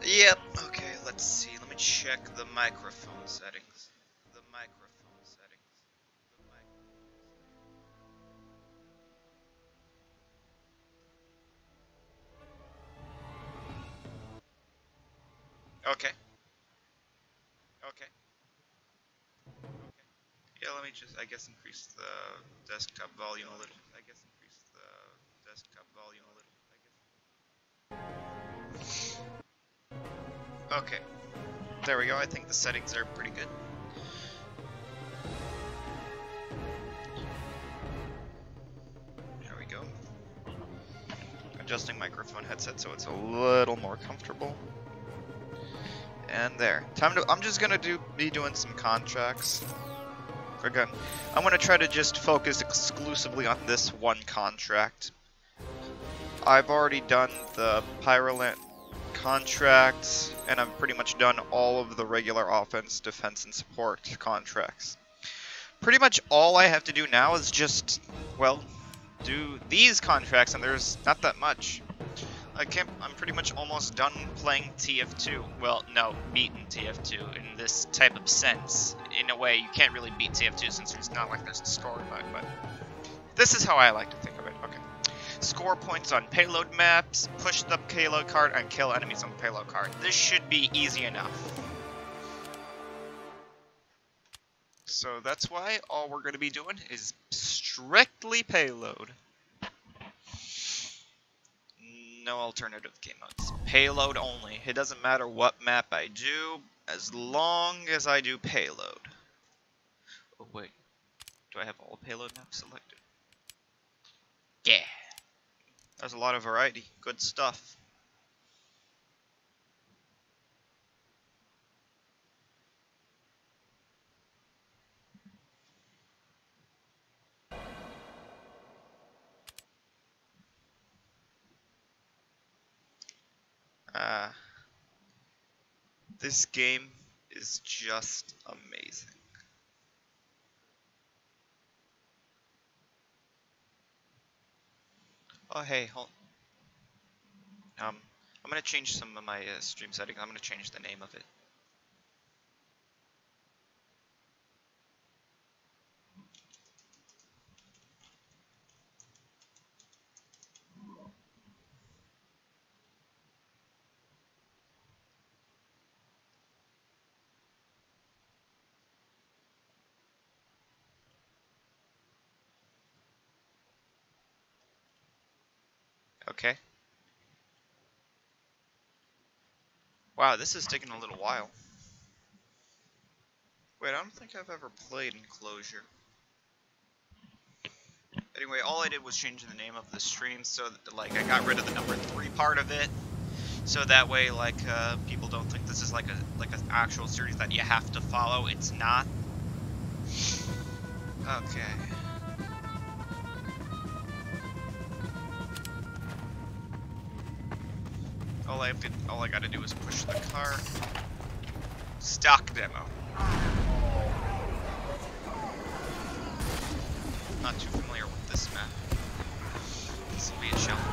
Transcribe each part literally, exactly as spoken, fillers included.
Yep, okay, let's see. Let me check the microphone settings. The microphone settings. The mic okay. Okay. Okay. Yeah, let me just, I guess, increase the desktop volume a little. I guess increase the desktop volume a little. I guess. Okay. There we go. I think the settings are pretty good. There we go. Adjusting microphone headset so it's a little more comfortable. And there. Time to. I'm just gonna do be doing some contracts. Again, I'm gonna try to just focus exclusively on this one contract. I've already done the Pyro contract, and I've pretty much done all of the regular offense, defense, and support contracts. Pretty much all I have to do now is just, well, do these contracts, and there's not that much. I can't, I'm pretty much almost done playing T F two. Well, no, beaten T F two in this type of sense. In a way, you can't really beat T F two since it's not like there's a story mode, but this is how I like to think of it. Okay. Score points on payload maps, push the payload card, and kill enemies on the payload card. This should be easy enough. So that's why all we're going to be doing is strictly payload. No alternative game modes. Payload only. It doesn't matter what map I do, as long as I do payload. Oh wait, do I have all payload maps selected? Yeah. There's a lot of variety. Good stuff. Uh, this game is just amazing. Oh hey, hold. Um, I'm gonna change some of my uh, stream settings. I'm gonna change the name of it. Okay. Wow, this is taking a little while. Wait, I don't think I've ever played Enclosure. Anyway, all I did was change the name of the stream so that, like, I got rid of the number three part of it. So that way, like, uh, people don't think this is like a like an actual series that you have to follow. It's not. Okay. All I have to, all I gotta do is push the cart. Stock demo. Not too familiar with this map. This will be a challenge.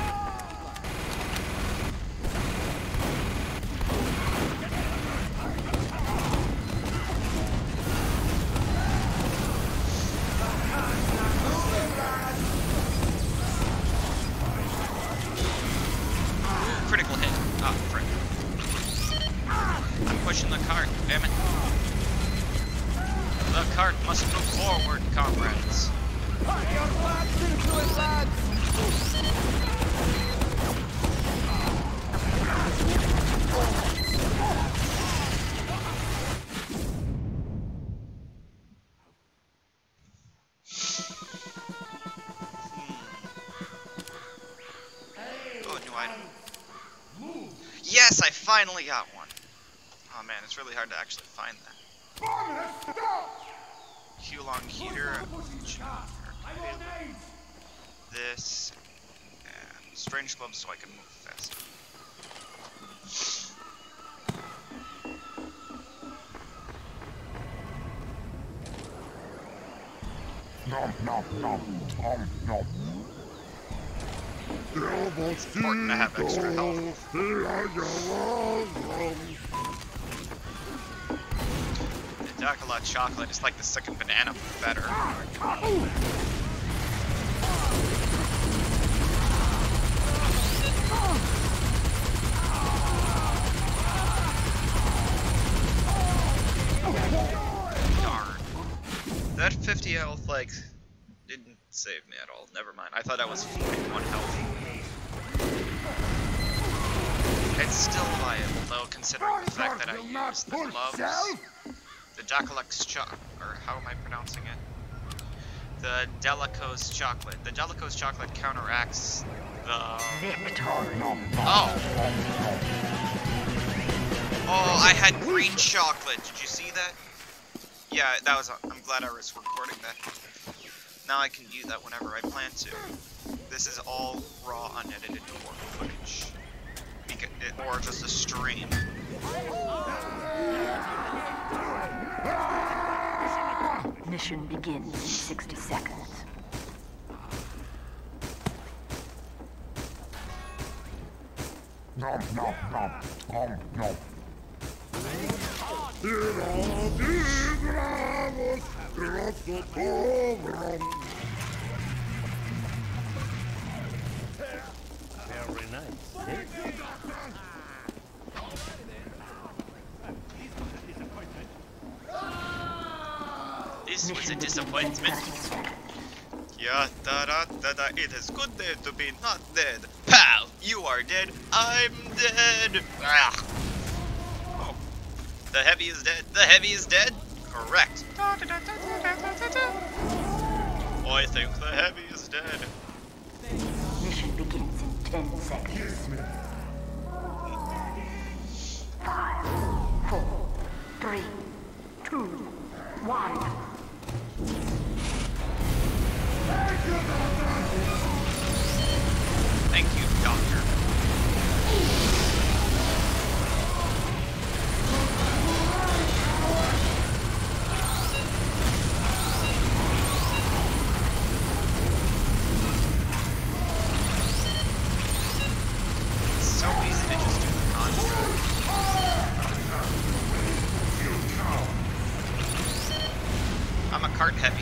Critical hit. Ah, frick. I'm pushing the cart, damn it. The cart must move forward, comrades. Yes, I finally got one. Oh man, it's really hard to actually find that. Q-long heater. This. And strange gloves so I can move faster. Nom nom nom nom nom. Important to have extra health. chocolate chocolate is like the second banana, but better. Darn. That fifty health, like, didn't save me at all. Never mind. I thought I was forty-one health. It's still viable, though, considering the fact that I used the gloves. The Jackalux choc, or how am I pronouncing it? The Delico's chocolate. The Delico's chocolate counteracts the... Victory. Oh! Oh, I had green chocolate. Did you see that? Yeah, that was... I'm glad I was recording that. Now I can use that whenever I plan to. This is all raw, unedited footage. Beca- it, or just a stream. Mission begins in sixty seconds. Nom nom nom nom nom. Very nice. Eh? This was a Mission disappointment. begins in thirty seconds. Yeah, da da da da. It is good day to be not dead. Pal, you are dead. I'm dead. Ah. Oh, the heavy is dead. The heavy is dead. Correct. Da, da, da, da, da, da, da, da. I think the heavy is dead. Mission begins in ten seconds. Five, four, three, two, one. Thank you, Doctor. It's so easy to just do the contract. I'm a cart heavy.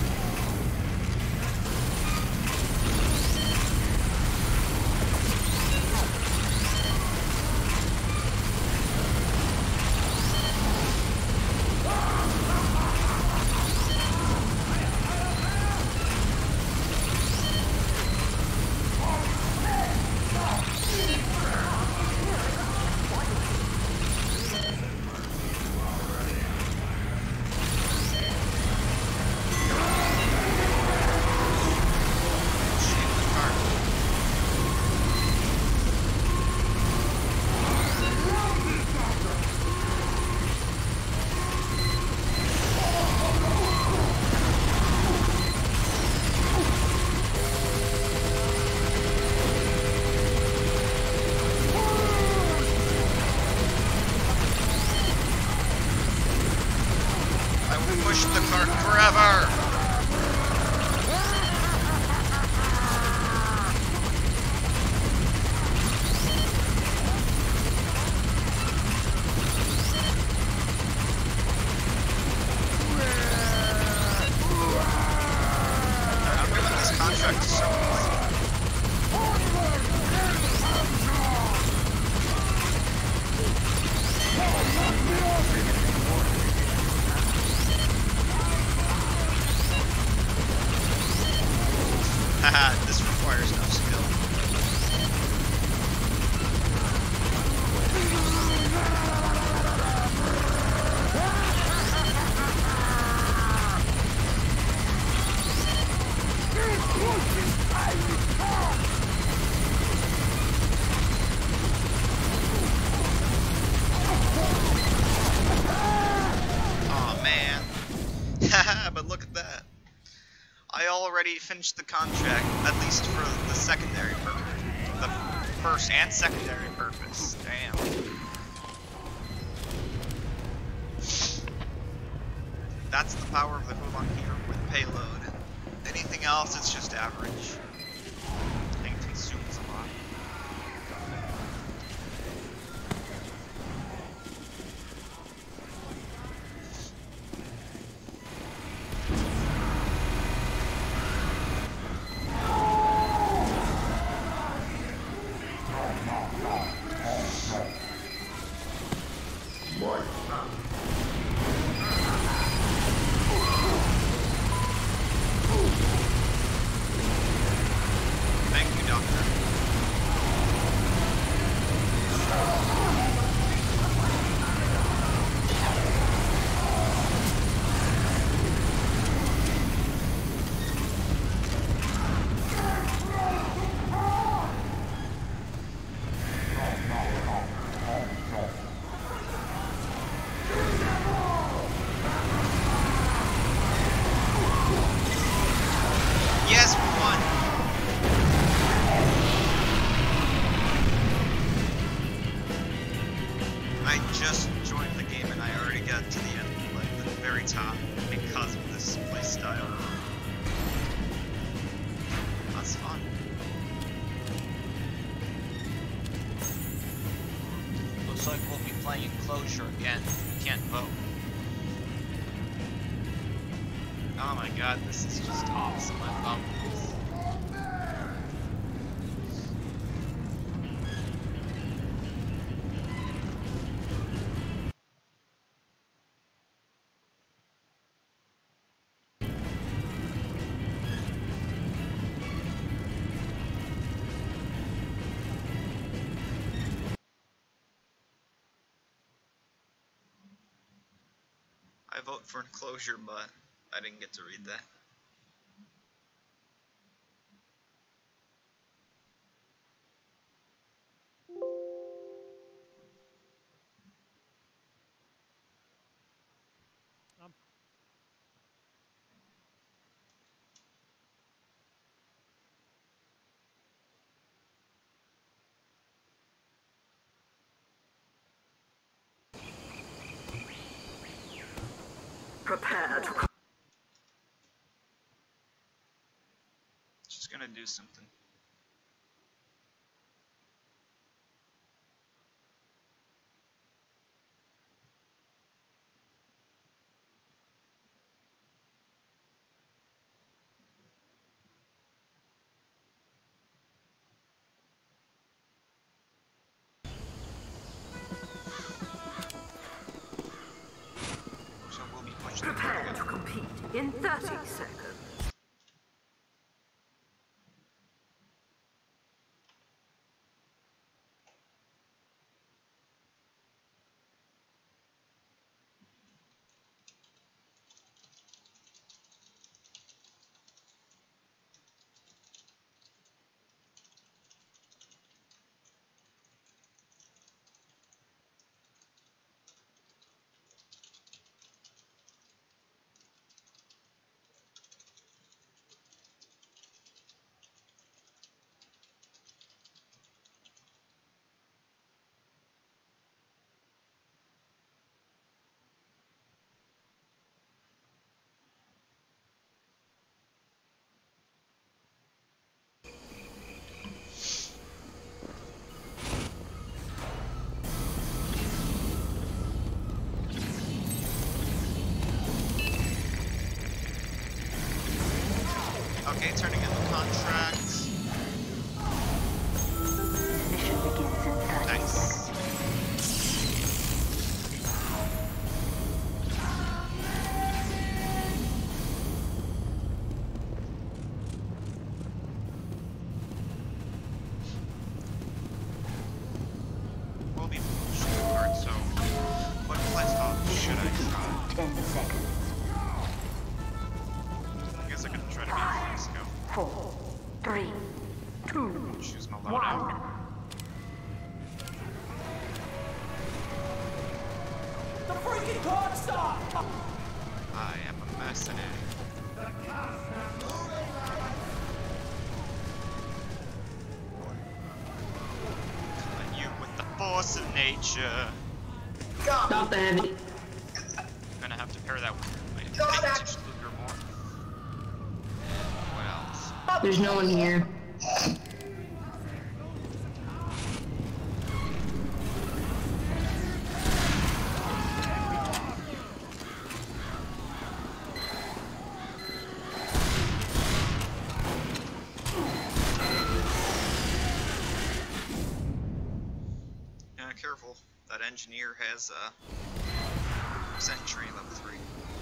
Push the cart forever! I'm doing this contract so easy. Haha, this requires no skill. Aw, man. Haha, but look at that. I already finished the contract, at least for the secondary purpose. The first and secondary purpose. Damn. That's the power of the Hulon heater with payload. Anything else, it's just average. And consumes a lot. I just joined the game and I already got to the end, like the very top, because of this playstyle. That's fun. Looks like we'll be playing Enclosure again. We can't vote. Oh my god, this is just awesome. I love this. I vote for Enclosure, but I didn't get to read that. Prepare to... She's gonna do something. So we'll be pushing the Prepare target. to compete in thirty seconds. Okay, turning in the contracts. Mission begins in thirty Nice. seconds. We'll be pushing the card, so what playstyle should I Begins try? in ten seconds. I guess I can try to be Five, a scout. four, three, two, Choose my one. loadout. The freaking clock stopped! I am a mercenary. Come at you with the force of nature. Stop the heavy. I'm gonna have to pair that with my vintage Luger more. What else? There's no one here. Yeah, careful. That engineer has a sentry level three.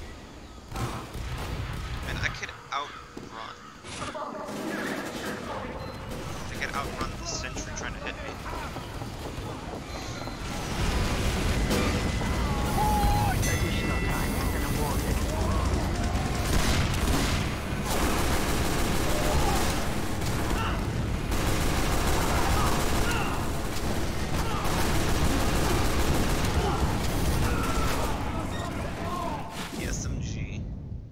And I could outrun. I could outrun the sentry trying to hit me. Additional time has been awarded. The S M G.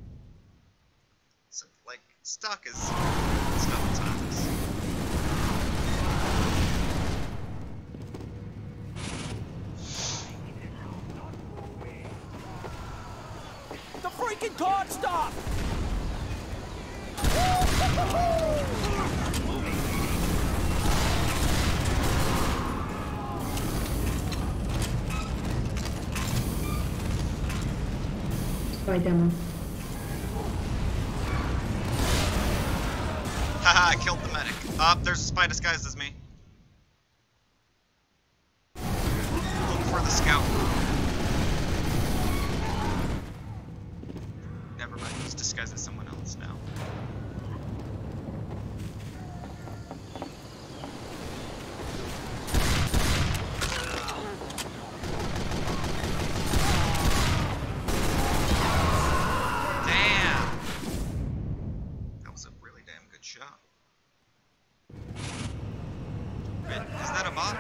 So, like, stock is stuff times. freaking card stop! Spy demo. Haha, I killed the medic. Up, uh, there's a spy disguised as me. Look for the scout. Never mind, he's disguised as someone else now. Shot. Is that a bot?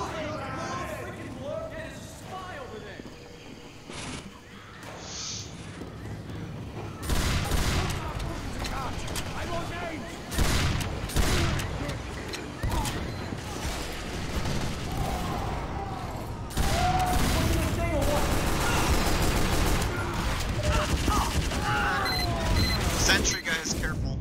Sentry guys, careful.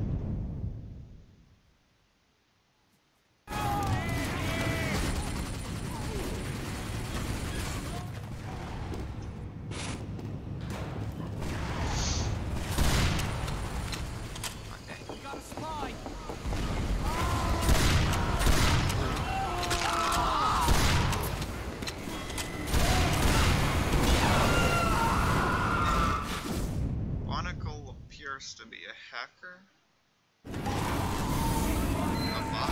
To be a hacker? A bot?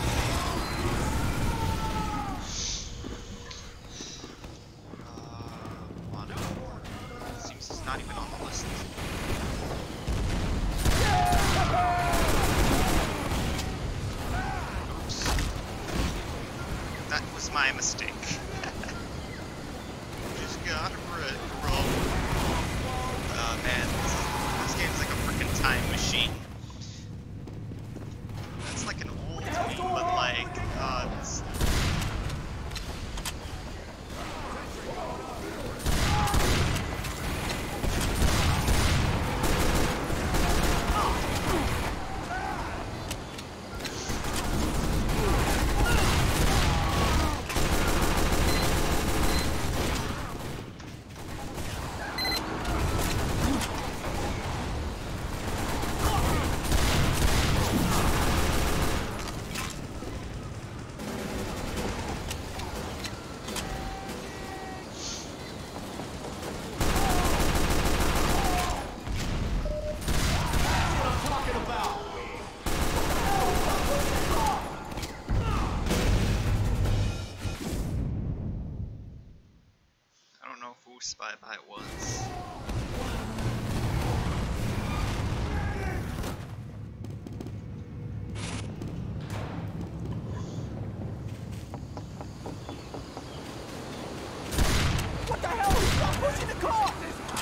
Uh, Mono? Seems he's not even on the list. Oops. That was my mistake. Just got red roll. Oh man, this, this game's like a freaking time machine. That's like an old game, but like, uh, it's... Spy by it was. What the hell? Stop pushing the car!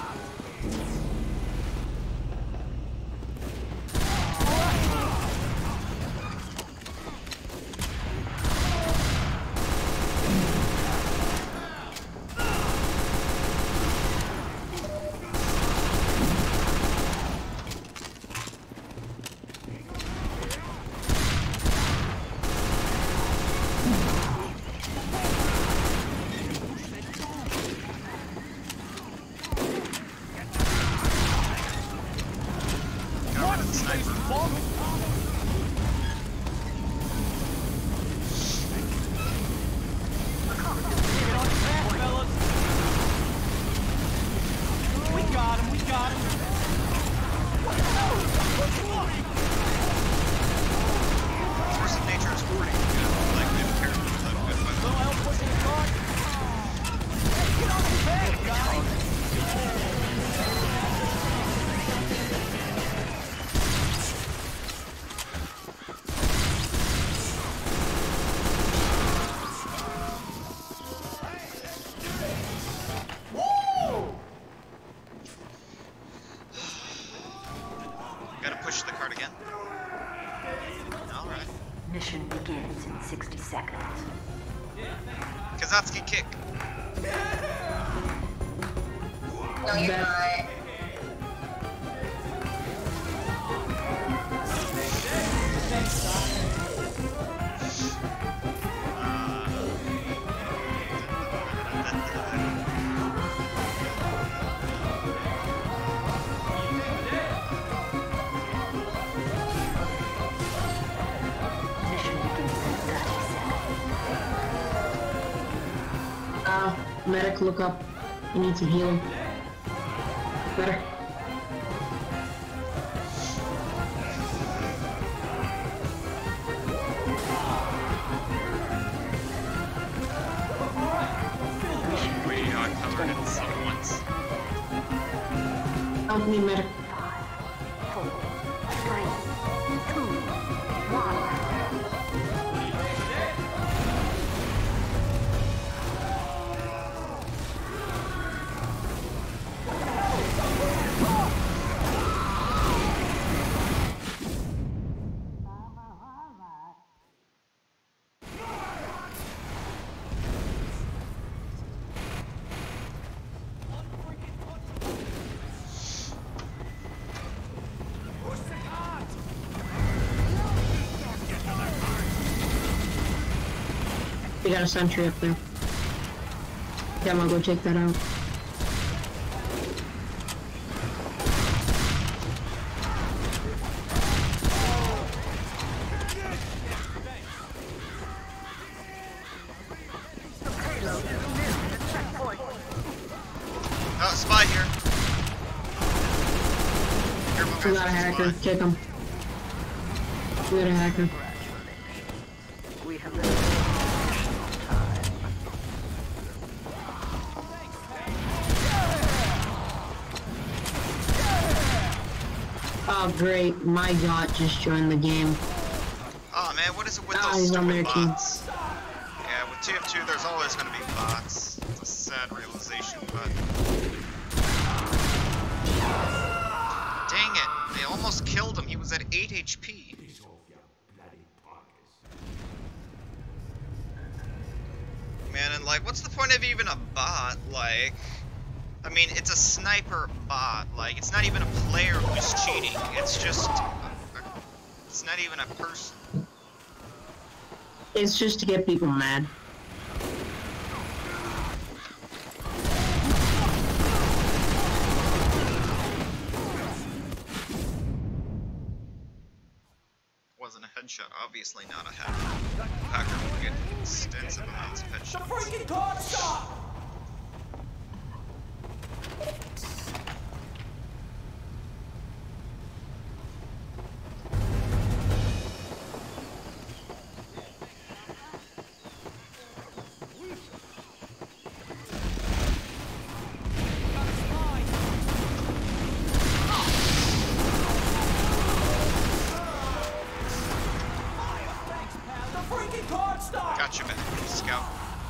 Mission begins in sixty seconds. Kazatsuki kick. No, you're not. Mission begins in thirty seconds. Uh, medic, look up. You need some healing. Better. We are covered in someone's. Help me, medic. Five, four, three, two, one. We got a sentry up there. Yeah, I'm gonna go check that out. Oh, spy here. Careful, We guys, got a there's hacker. spy. Kick him. We got a hacker. We have been additional time. Oh, great. My god just joined the game. Oh man, what is it with Ah, those he's on stupid their team. bots? Yeah, with T F two, there's always gonna be bots. It's a sad realization, but dang it, they almost killed him. He was at eight H P. Man, and like, what's the point of even a bot? Like, I mean, it's a sniper bot. Like, it's not even a player who's cheating. It's just, a, a, it's not even a person. It's just to get people mad. Wasn't a headshot, obviously not a hacker. Hacker would get extensive amounts of The headshots. freaking car stop! The freaking car stop! Gotcha, man. Scout.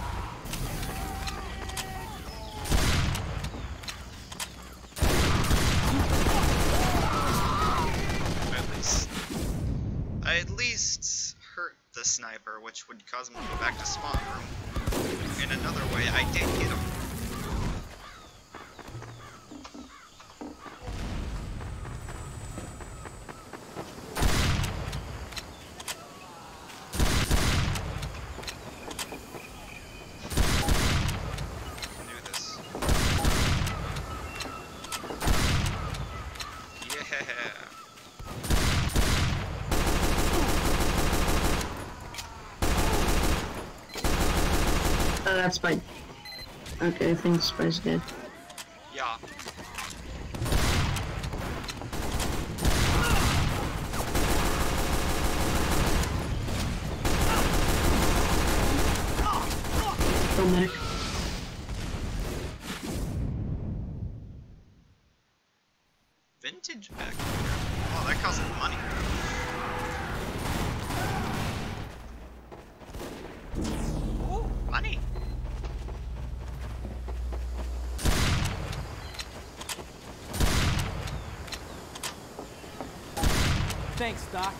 At least, I at least hurt the sniper, which would cause him to go back to spawn room. In another way, I did hit him. Do this. Yeah. Oh, that's Spy. Okay, I think Spy's dead. Yeah. Go, medic. Vintage back here. Oh, that costs money. Ooh, money. Thanks, Doc.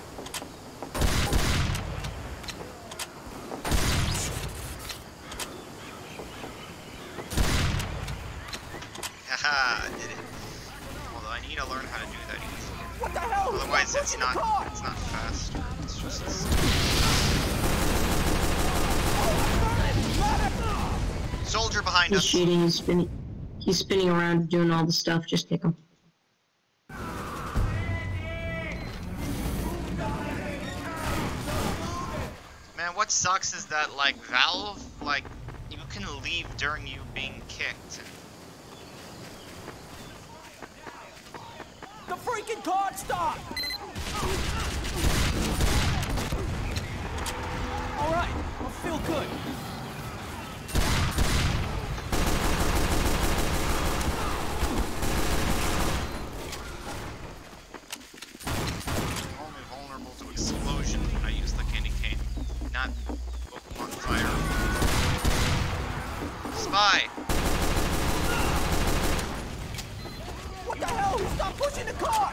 Haha, I did it. Although I need to learn how to do that easy. What the hell? Otherwise it's Pushing the not car! it's not faster. It's just it's Soldier behind He's us. cheating, he's spinning. He's spinning around doing all the stuff, just take him. Man, what sucks is that, like, Valve, like, you can leave during you being kicked. The freaking card stopped! Alright, I feel good. I'm only vulnerable to explosion when I use the candy cane, not Pokemon fire. Spy! What the hell? Stop pushing the cart!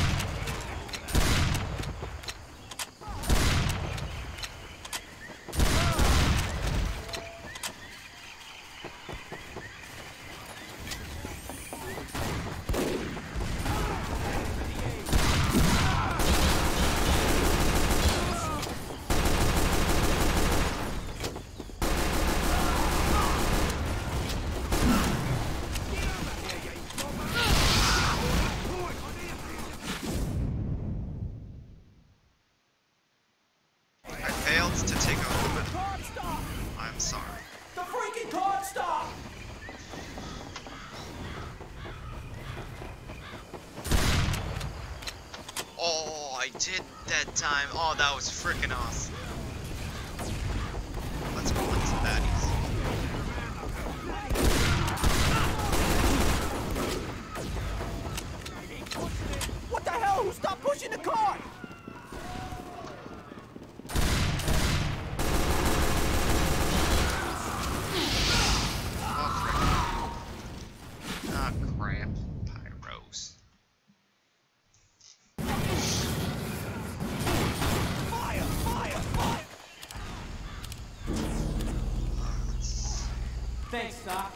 To take over. Card stop! I'm sorry. The freaking card stop! Oh, I did that time. Oh, that was freaking awesome. Let's go into baddies. What the hell? Stop pushing the cart! Ah, crap. Pyros. Fire! Fire! Fire! Thanks, Doc.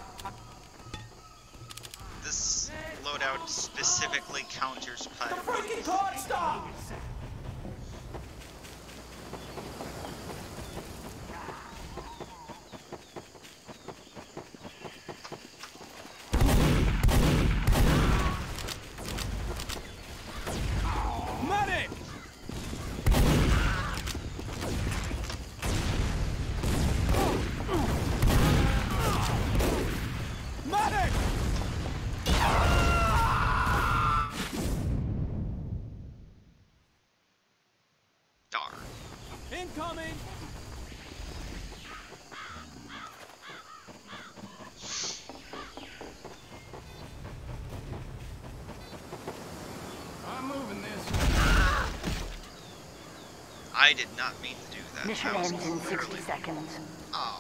This loadout specifically counters The Pyro. freaking card stop! Medic! Medic! Darn. Incoming! I'm moving this. I did not mean to do that. Mission That was ends in sixty clearly- seconds. Oh.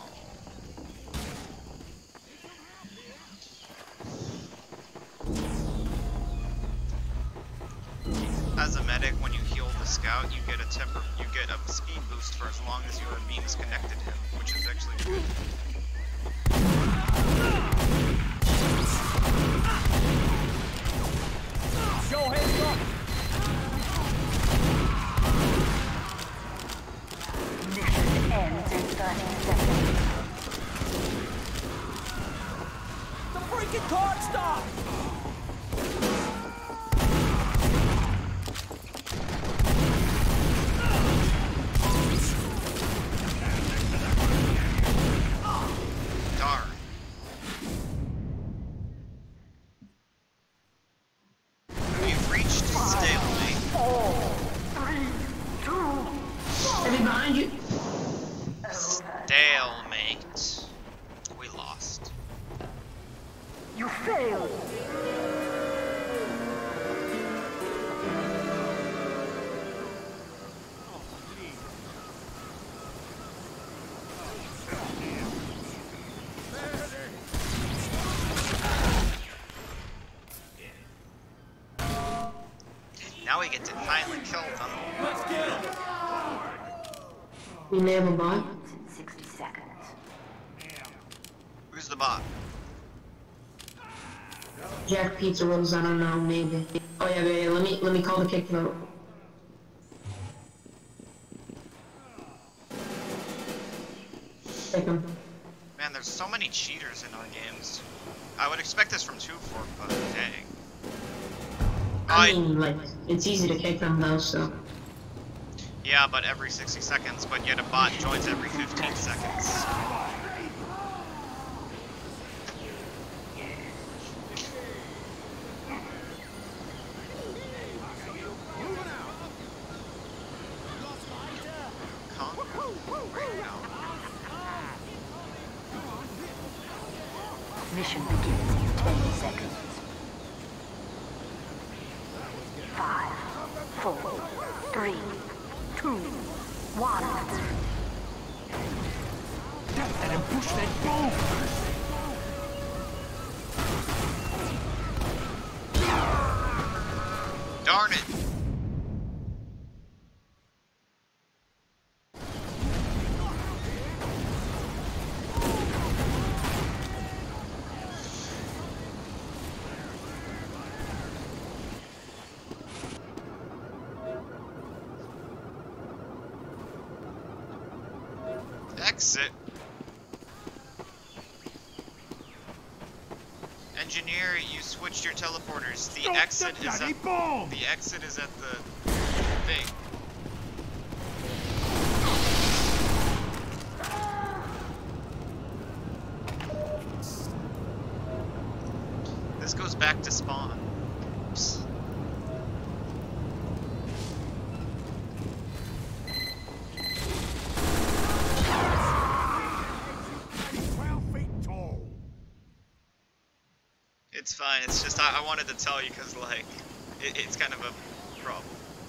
As a medic, when you heal the scout, you get a temper you get a speed boost for as long as you have beams connected to him, which is actually good. Show hands up! Mission ends in thirty seconds. The freaking card stop! Darn. We've reached stalemate. Four, three, two, Heavy behind you. Stalemate. We lost. you failed. Now we get to finally kill them. Let's get him! We may have a bot. Ends in sixty seconds. Who's the bot? Jack Pizza Rolls, I don't know, maybe. Oh yeah, yeah, yeah, let me let me call the kick vote. Take him. Man, there's There's so many cheaters in our games. I would expect this from two fork, but dang. I mean, like, it's easy to kick them though, so. Yeah, but every sixty seconds, but yet a bot joins every fifteen seconds. Mission begins in ten seconds. Five, four, three, two, one. Let him push that ball. Darn it! Exit. Engineer, you switched your teleporters. The Stop exit the is bloody at bomb. the exit is at the thing. This goes back to spawn. Oops. twelve feet tall. It's fine. It's just I, I wanted to tell you because like it, it's kind of a problem.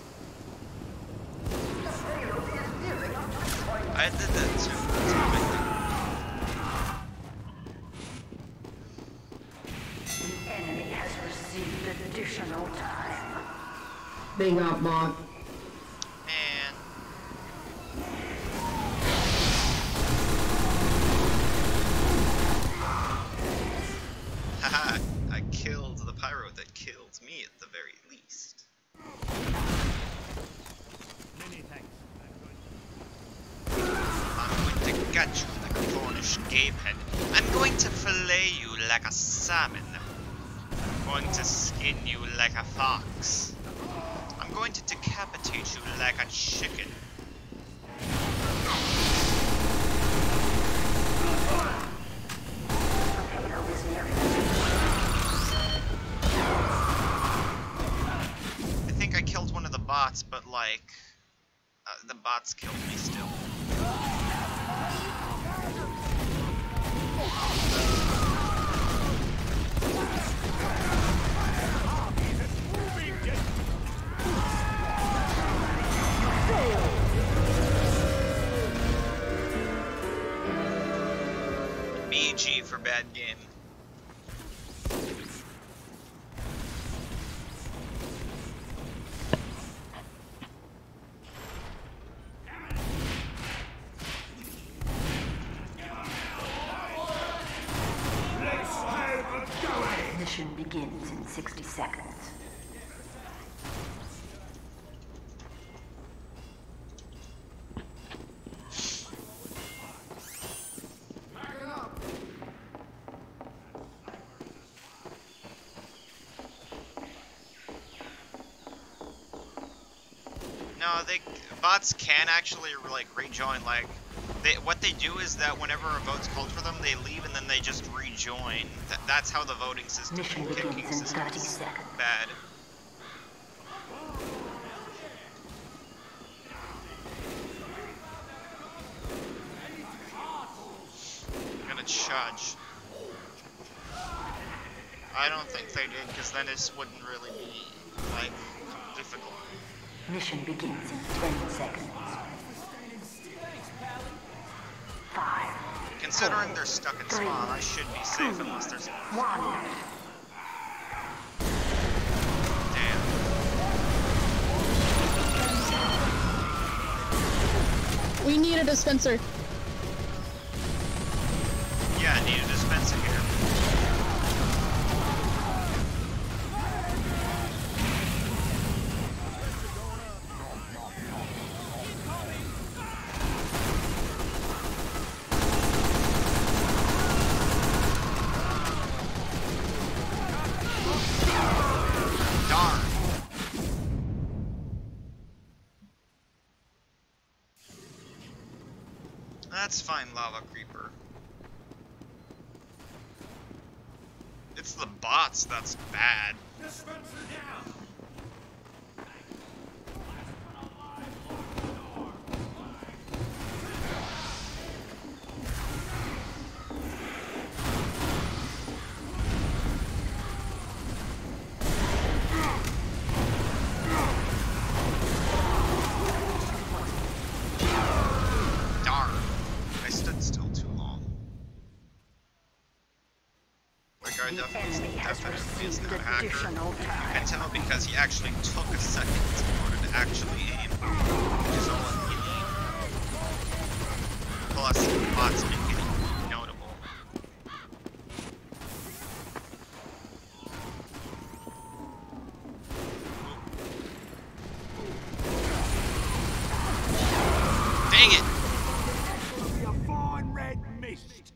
I did that too. That's what I The enemy has received additional time. They got bought. Man. Haha, I killed the pyro that killed me at the very least. Many thanks. I'm going to gut you like a Cornish gapehead. I'm going to fillet you like a salmon. I'm going to skin you like a fox. I'm going to decapitate you like a chicken. I think I killed one of the bots, but like, uh, the bots killed me still. B G for bad game. Mission begins in sixty seconds. No, they bots can actually like rejoin. Like, they what they do is that whenever a vote's called for them, they leave and then they just rejoin. Th that's how the voting system, Mission and kicking begins in system thirty is seconds. bad. I'm gonna charge. I don't think they did, because then this wouldn't really be like difficult. Mission begins in ten seconds. Five. Considering they're stuck in spawn, I should be safe unless there's. One. Damn. We need a dispenser. Yeah, I need a dispenser here. That's fine, Lava Creeper. It's the bots that's bad. Darn. I stood still too long. The guy The definitely, enemy has definitely is received not a hacker. additional You time. can tell because he actually took a second in order to actually aim, which is all you need. Plus, the bots make it notable. Dang it! A fine red mist.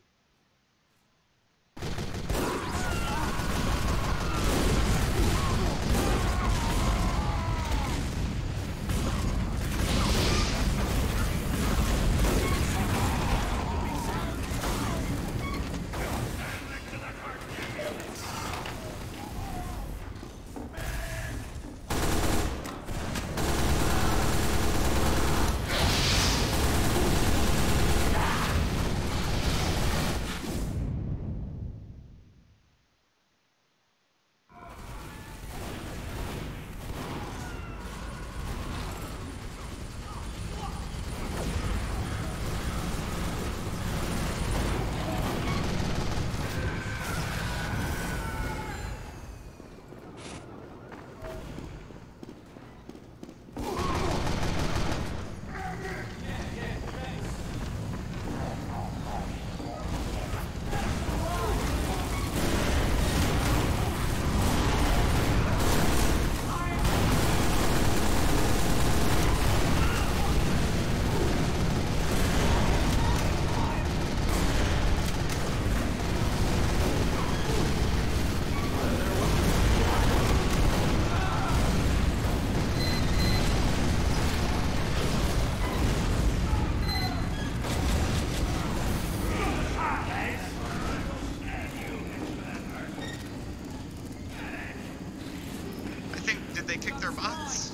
I think, did they kick their bots?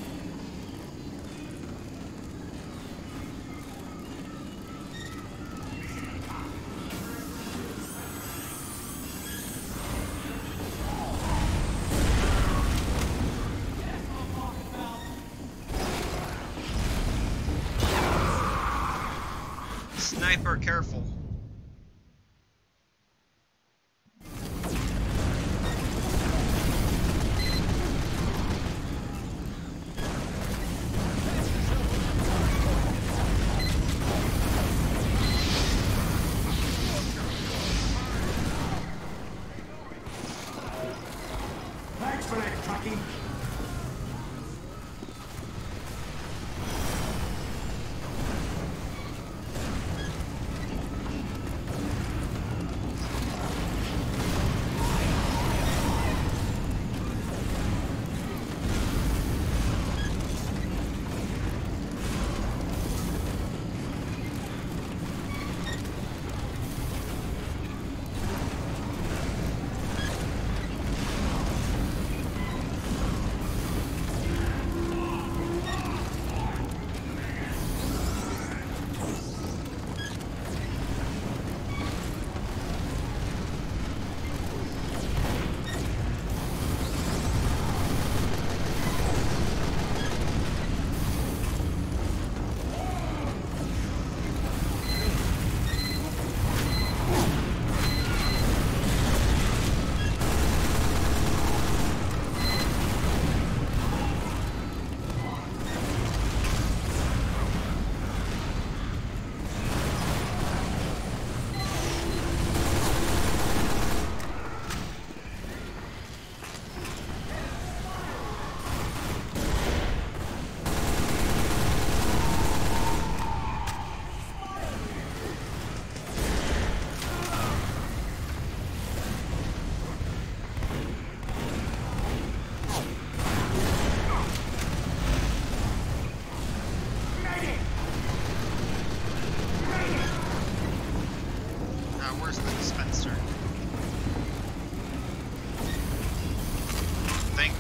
Sniper, careful. Thanks for that, Tucky.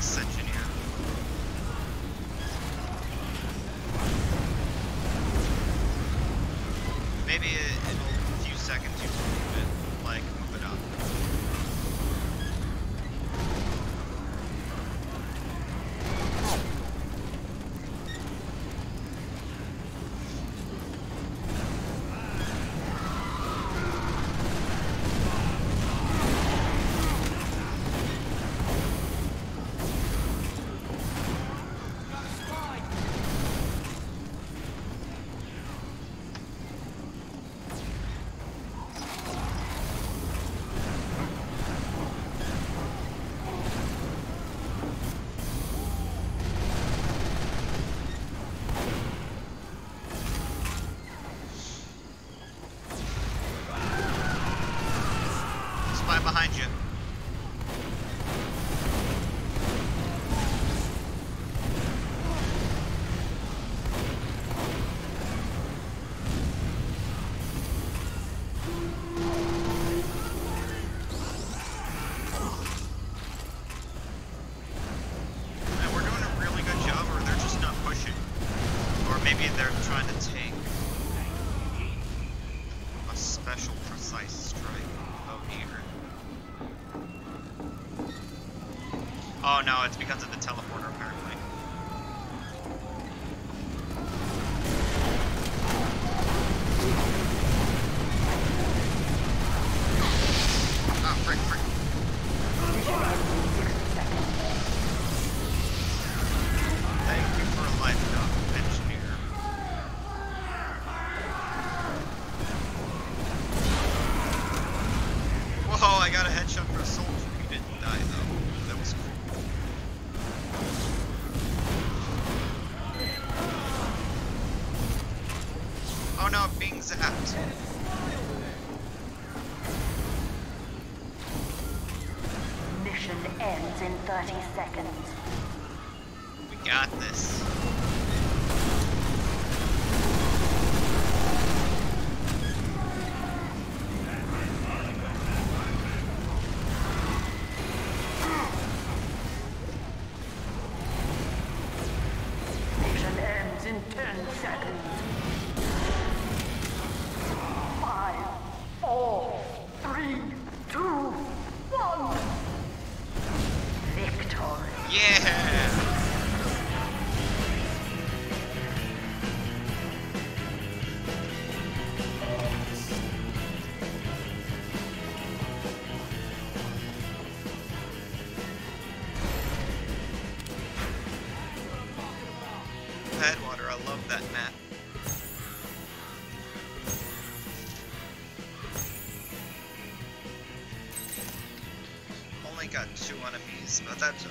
this engineer. Maybe in a few seconds you can move it, like move it up. Behind you. And we're doing a really good job, or they're just not pushing. Or maybe they're trying to take a special precise strike. Oh dear. Oh no, it's because of the teleporter apparently. Oh, frick, frick. Thank you for a life up, engineer. Whoa, I got a headshot for a soldier. He didn't die though. That was cool. Oh no, I'm being zapped. Mission ends in thirty seconds. We got this. Mission ends in ten seconds. Five, four, three, two, one. Victory. Yeah! Headwater, I love that map. Only got two enemies, but that's okay.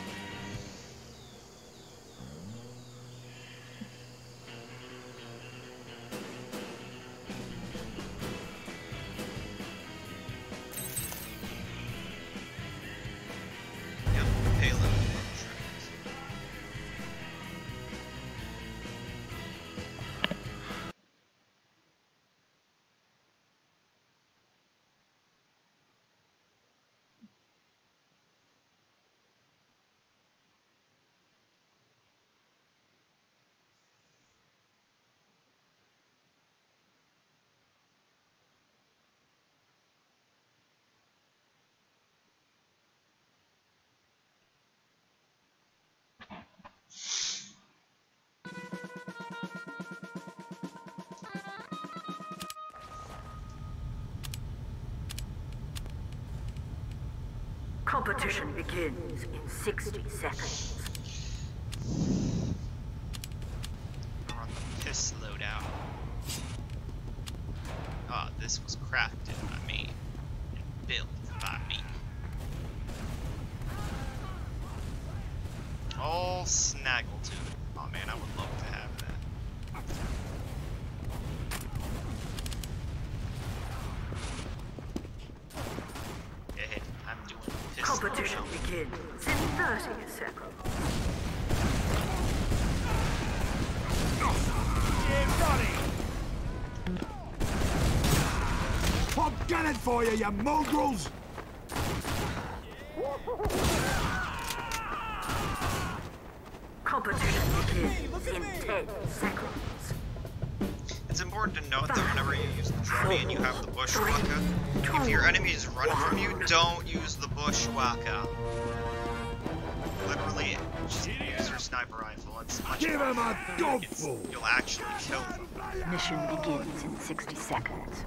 Yep, payload. Competition begins in sixty seconds. We're on the piss loadout. Ah, oh, this was crafted by me and built by me. All snaggletooth. Oh man, I would love to have that. Yeah, I'm doing piss Competition loadout. begins in thirty seconds. I'm gunning for you, you mongrels! important to note that whenever you use the drummy and you have the bushwhacker, if your enemies run from you, don't use the bushwhacker. Literally, just use your sniper rifle. It's much Give him a dog it's, food. You'll actually kill them. Mission begins in sixty seconds.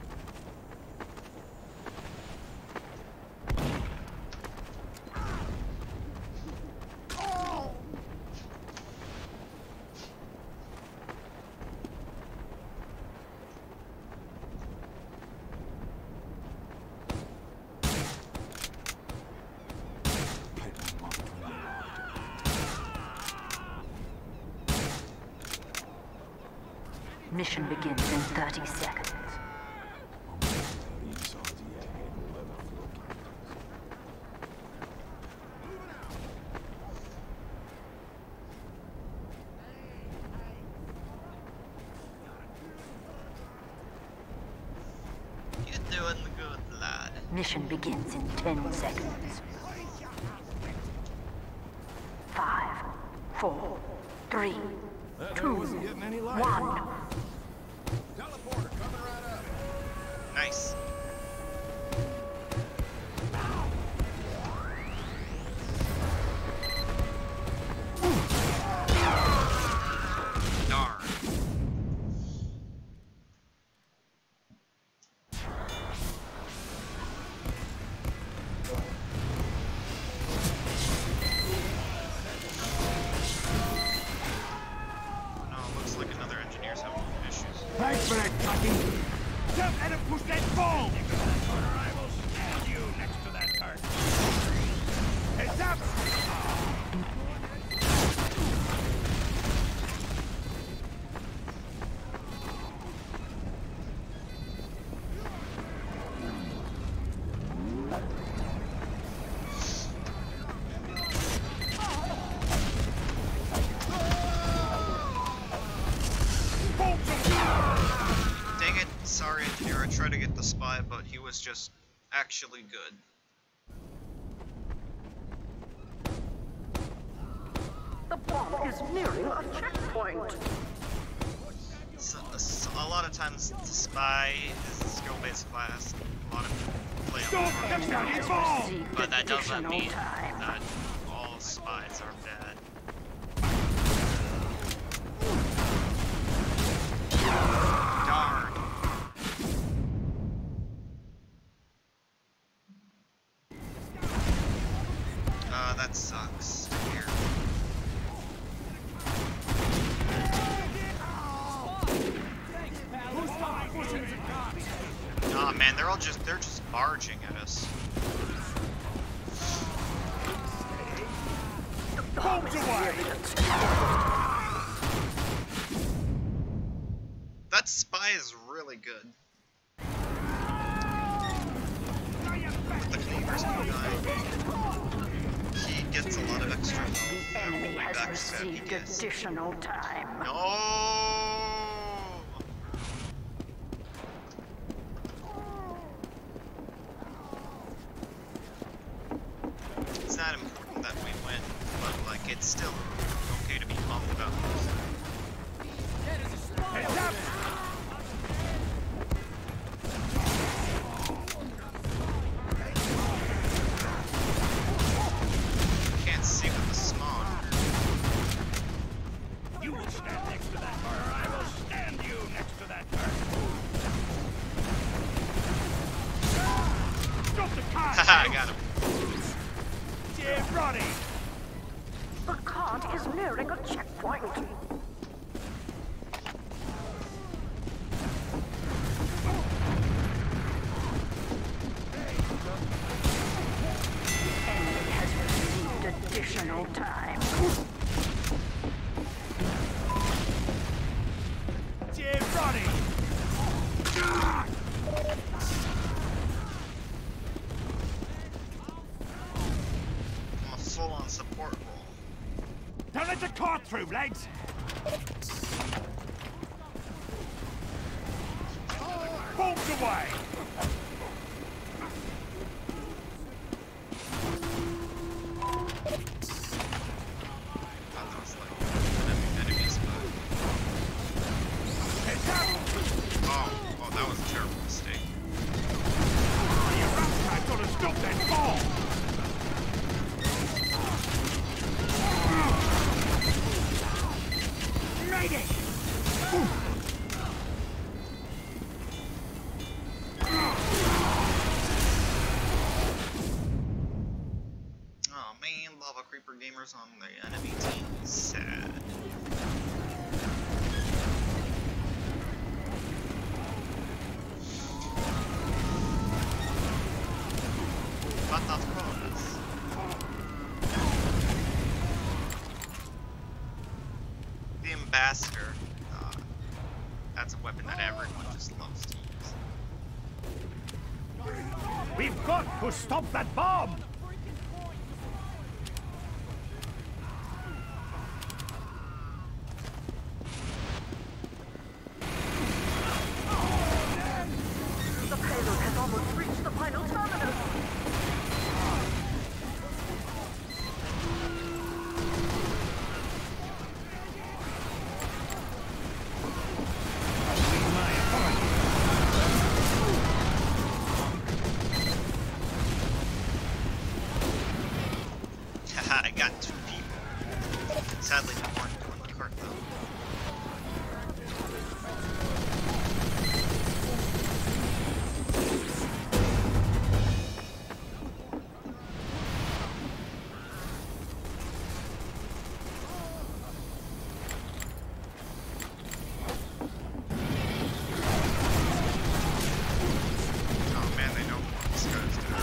Mission begins in thirty seconds. You're doing good, lad. Mission begins in ten seconds. Five, four, three, two, one. Nice. Darn. No, it looks like another engineer's having issues. Thanks for that, Tucky. Jump and push that ball. I will stand you next to that cart. Heads up. Dang it, sorry engineer, I tried to get the spy, but he was just actually good. The bomb is nearing a checkpoint. So, so a lot of times the spy is a skill-based class. A lot of people play on Stop! That's not your ball. but that doesn't mean that all spies are bad. Darn. Uh, that sucks. Here. Aw, man, they're all just, they're just barging at us. Bombs away. That spy is really good. The cleaver's new guy. He gets a lot of extra health. The enemy Way has back received to yes. additional time. No. It's not important that we win, but like it's still okay to be bummed about. Heads up. Can't see with the smog. You will stand next to that cart, or I will stand you next to that cart. Stop the car. Haha, I got him. Get ready. The cart is nearing a checkpoint. The enemy has received additional time. Get ready. I'm a full-on support role. Don't let the cart through, lads. Bombs away. Thought that was like enemy, enemy spy. Heads up. man, Lava Creeper Gamers on the enemy team. Sad. But not bonus. The Ambassador. Uh, that's a weapon that everyone just loves to use. We've got to stop that bomb! The payload has almost reached the final terminus. Haha, I got two people. Sadly, no one on the cart though. Oh man, they know what this guy's doing.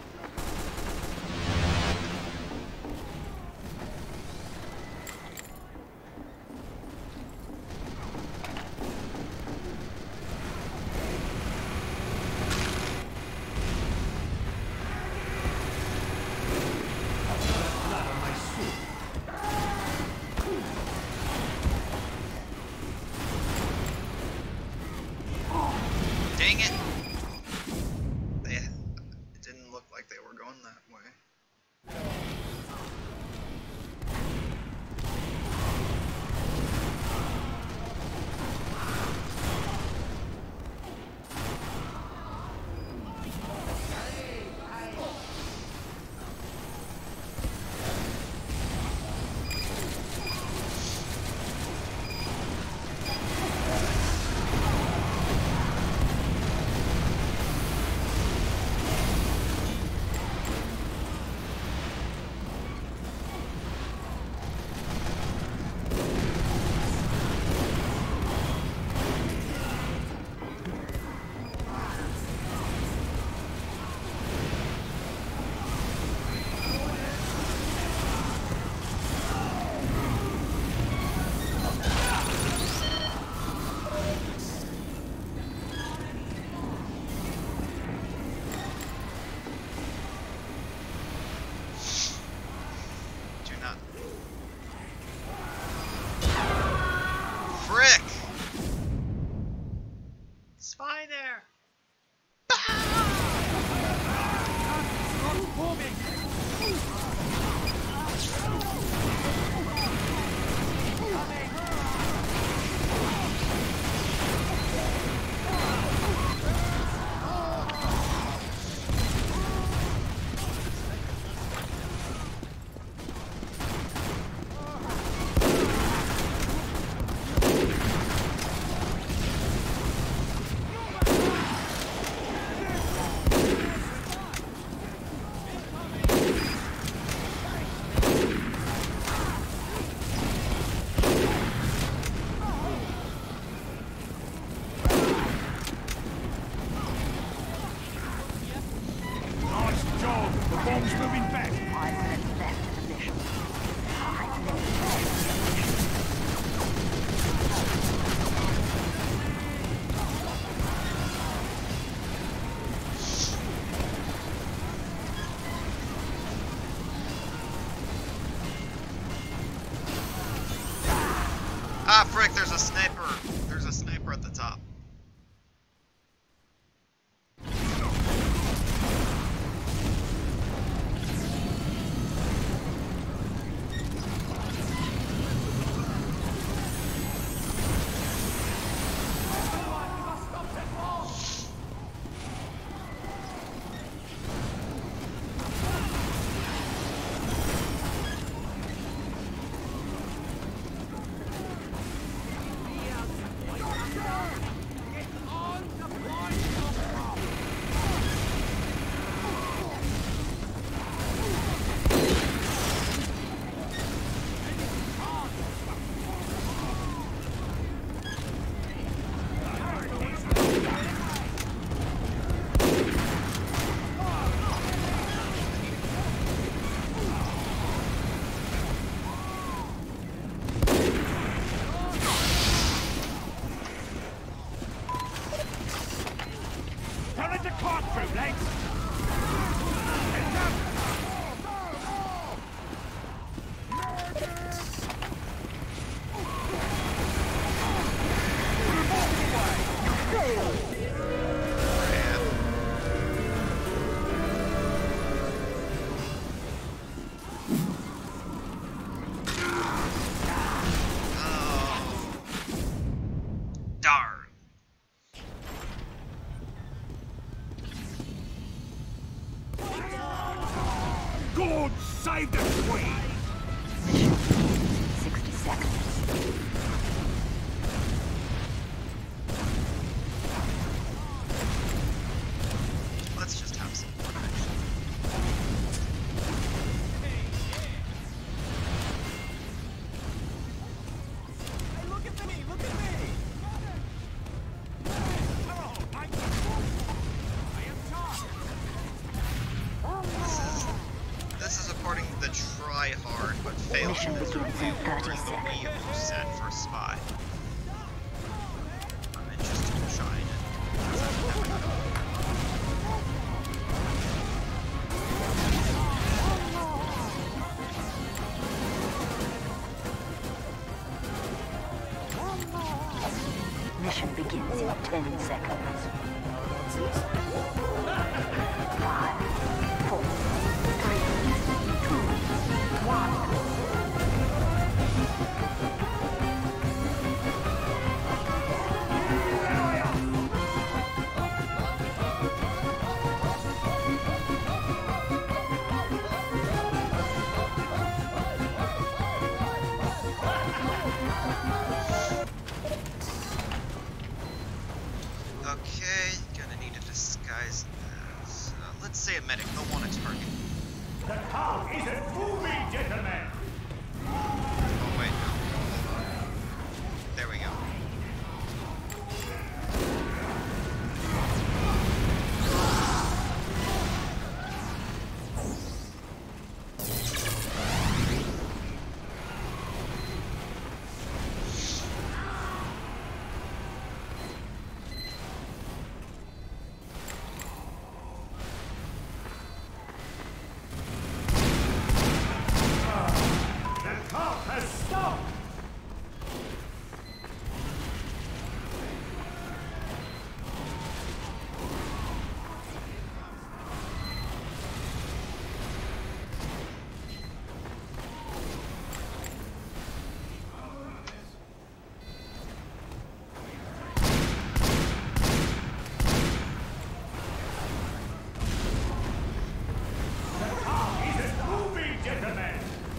Dang it! They, it didn't look like they were going that way. Do not. Frick! Spy there! Nice job! The bomb's moving back! Five minutes left in the mission. Five minutes Ah, frick, there's a sniper. There's a sniper at the top. Payload, save the queen! sixty seconds. Let's just have some fun, actually. Hey, look at me! Look at me! Hello, I, I am Tom. This is, this is according to the try hard but fail Mission misery begins in thirty the seconds. Wii U set for Spy. I'm interested in trying it. Because I've never done it. Mission begins in ten seconds. Five, four, three, two, one. Okay, gonna need a disguise as, uh, let's say a medic. They'll want a target. The car isn't moving, gentlemen! Oh wait, no. Hold on. There we go. The car has stopped! The car isn't moving, gentlemen!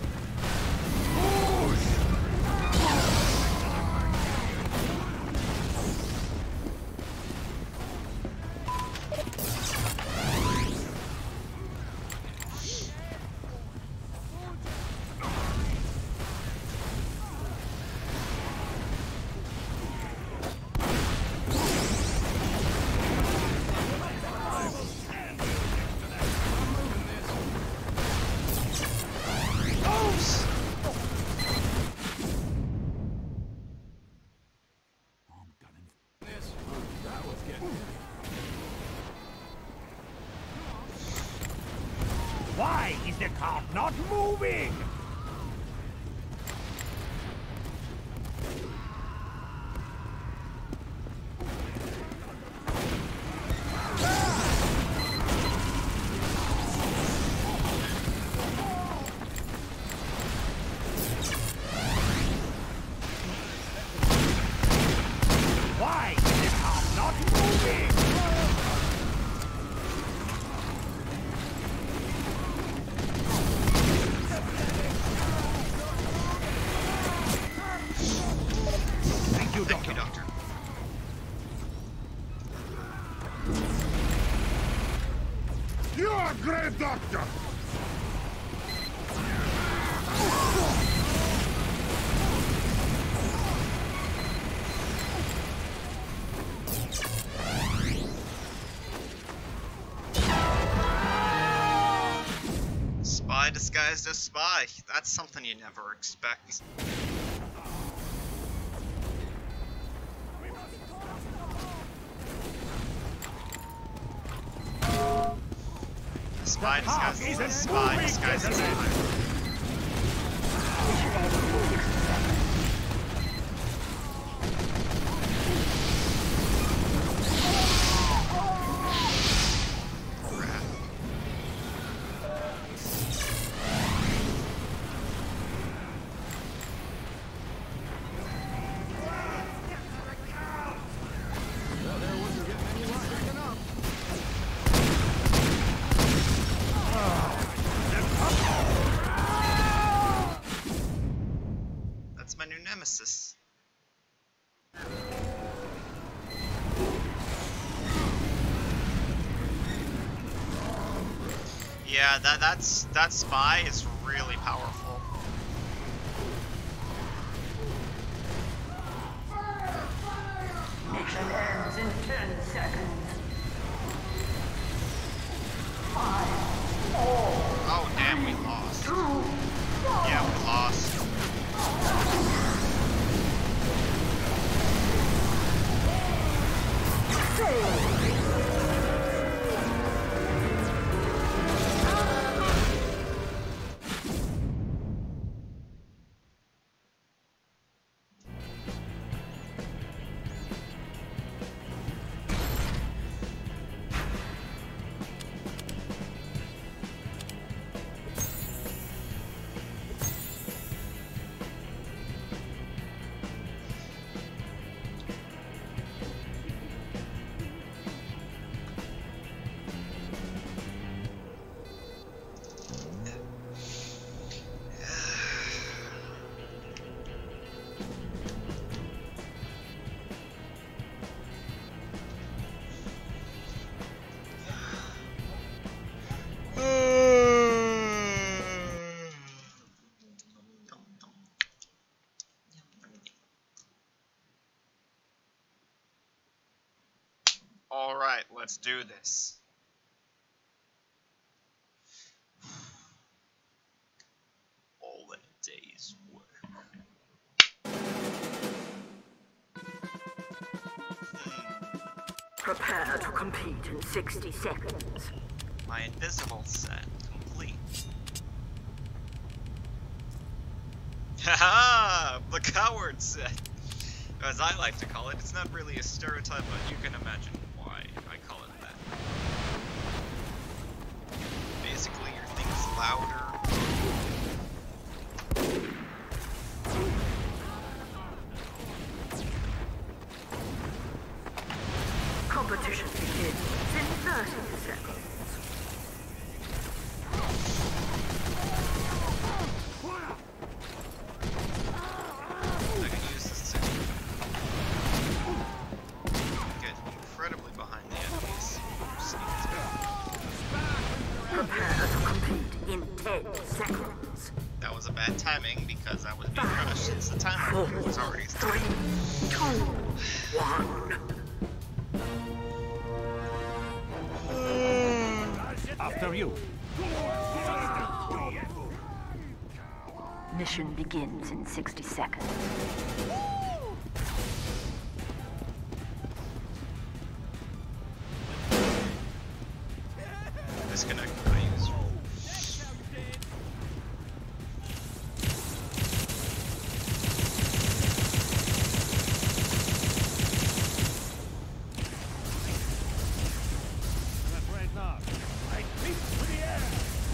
Why is the car not moving? Why is the car not moving? Thank you, Thank Doctor. you, Doctor. You're a great doctor! Spy disguised as spy. That's something you never expect. A spy disguised as a spy disguised as a spy. Mission ends in sixty seconds. Crap. The car Nemesis. Yeah, that that's that spy is really powerful. Mission ends in ten seconds. Five, four, Oh damn, we lost. two, Yeah, we lost. All right, let's do this. All in a day's work. prepare to compete in sixty seconds. My invisible set complete. Haha! The coward set! As I like to call it, it's not really a stereotype, but you can imagine why I call it that. Basically, your thing's louder. Competition begins in thirty seconds. I can use this to get incredibly behind the enemies. Sneak attack. Prepare to compete in ten seconds. That was a bad timing because I was being crushed since the timer Four, was already three, started. two, one. After you. Mission begins in sixty seconds. Disconnect what I use. Right now. I leap to the air.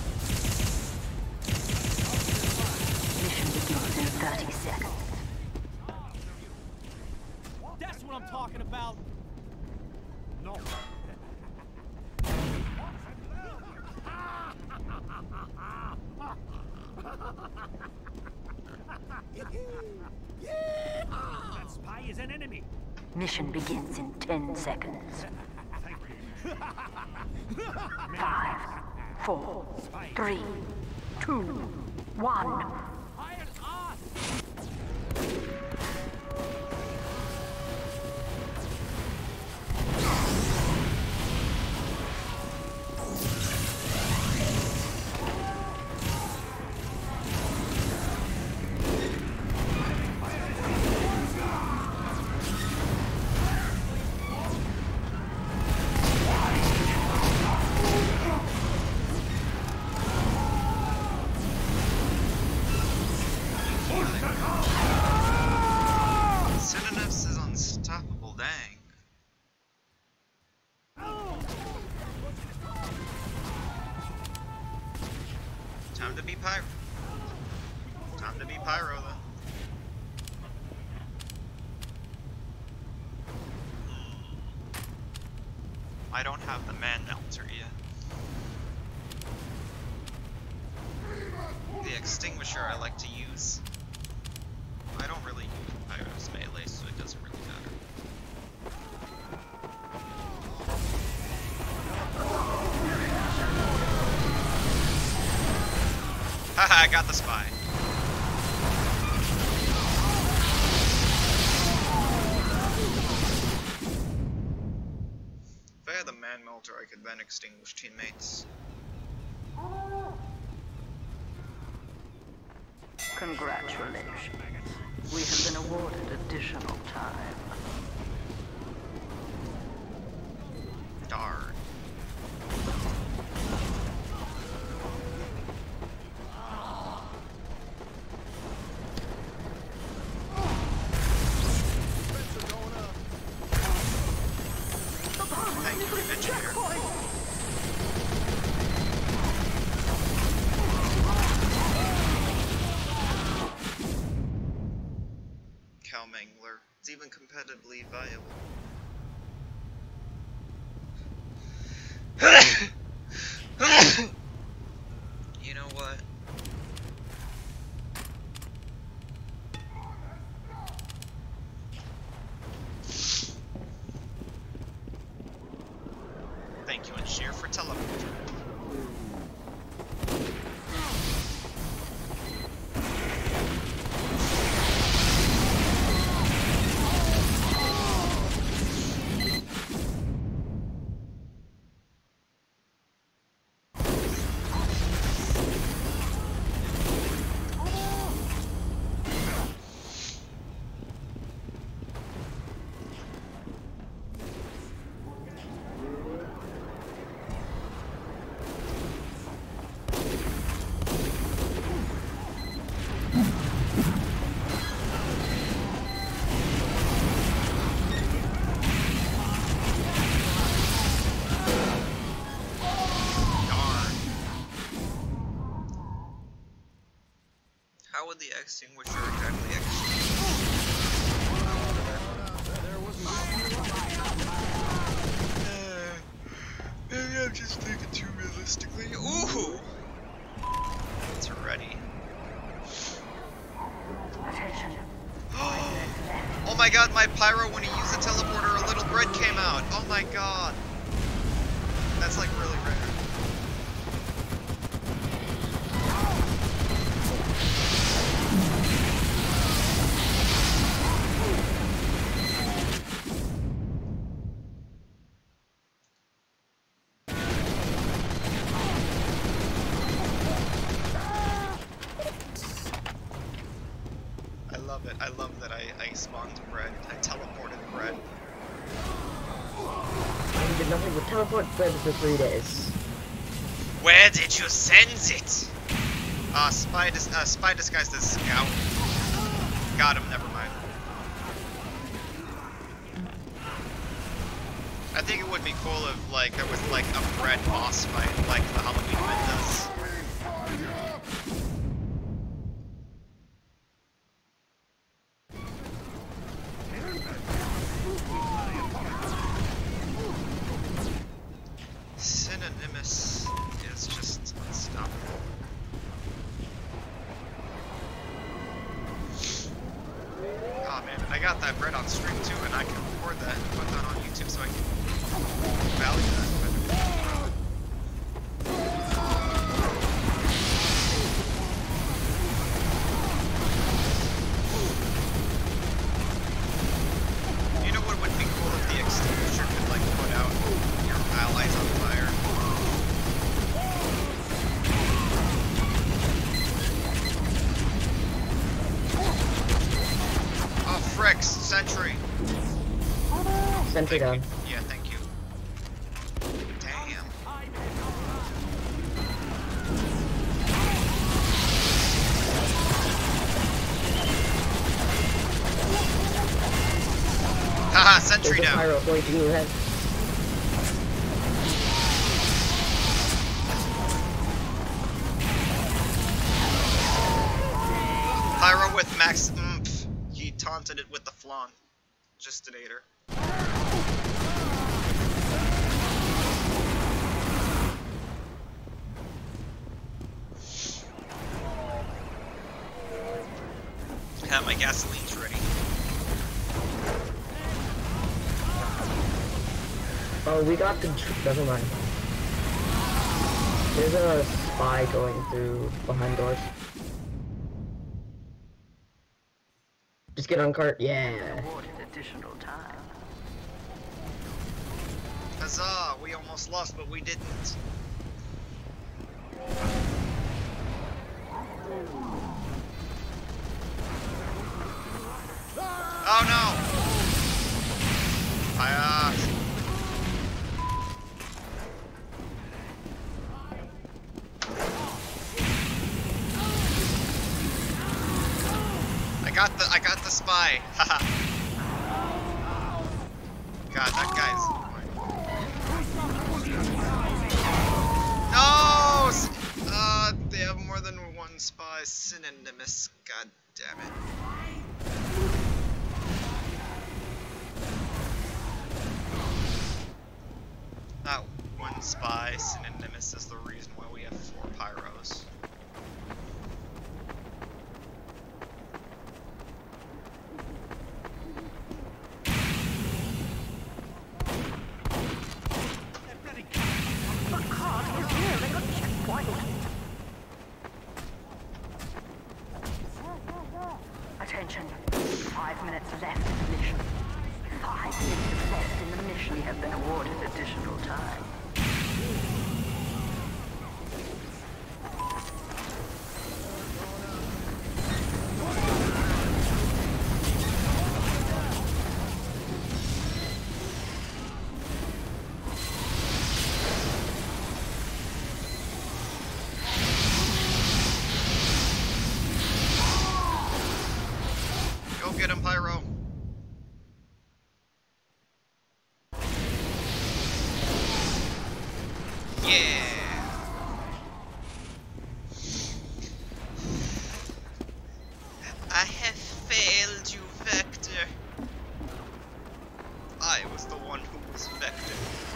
Mission begins in thirty seconds. That's what I'm talking about. No. That spy is an enemy. Mission begins in ten seconds. Thank you. Five, four, three, two, one. Iron on. Synonyms is unstoppable, dang. Time to be Pyro. Time to be Pyro then. I don't have the man melter yet. The extinguisher I like to use. I don't really really use Pyro's melee, so it doesn't really matter. Haha, I got the spy. If I had the man melter, I could then extinguish teammates. Congratulations. We have been awarded additional time. Darn. Thank you, engineer. Cow Mangler. It's even competitively viable. You know what? Thank you, engineer, for teleporting. How would the extinguisher exactly uh, maybe I'm just thinking too realistically. Ooh! It's ready. Attention. Oh my god, my Pyro, when he used the teleporter, a little bread came out. Oh my god. That's like really rare. I love it. I love that I, I spawned bread. I teleported bread. I did nothing but teleport bread for three days. Where did you send it? Uh, spy, dis uh, spy disguised as scout. Got him, never mind. I think it would be cool if, like, there was, like, a bread boss fight, like the Halloween event does. Synonymous is just unstoppable. Oh man, I got that bread on stream too, and I can record that and put that on YouTube so I can value that. You know what would be cool if the extinguisher could like put out your allies on fire? Oh, fricks, sentry. Sentry down. Yeah, thank you. Damn. Haha, sentry There's a down. Pyro pointing your head. Pyro with max oomph. He taunted it with the flan. Justinator. Pat, my gasoline's ready. Oh, we got the. Never mind. There's a spy going through behind doors. Just get on cart, yeah. Additional time. Huzzah! We almost lost, but we didn't. Oh no! Fire! I got the I got the spy. Haha. God, that guy's. No! S- Uh, they have more than one spy. Synonymous. God damn it. That one spy, Synonymous, is the reason why we have four Pyros. The cart is nearing a checkpoint. Attention. Five minutes left in the mission. Five minutes left in the mission. We have been awarded additional time. Go get him, Pyro. Yeah. I have failed you, Vector. I was the one who was Vector.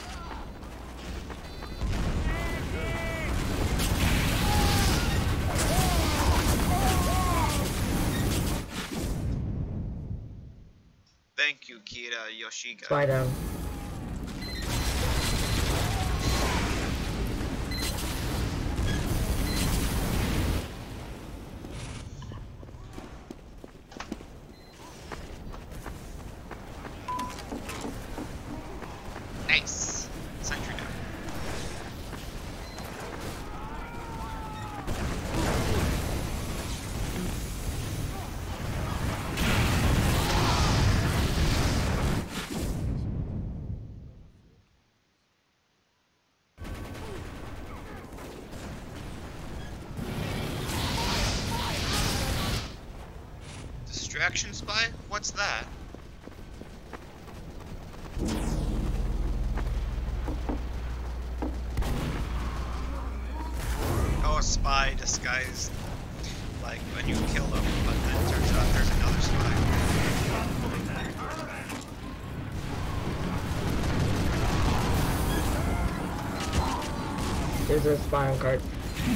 Thank you, Kira Yoshiga. Spy down. Nice. Sentry down. Distraction spy? What's that? Oh, a spy disguised like when you kill them, but then it turns out there's another spy. There's a spy on cart.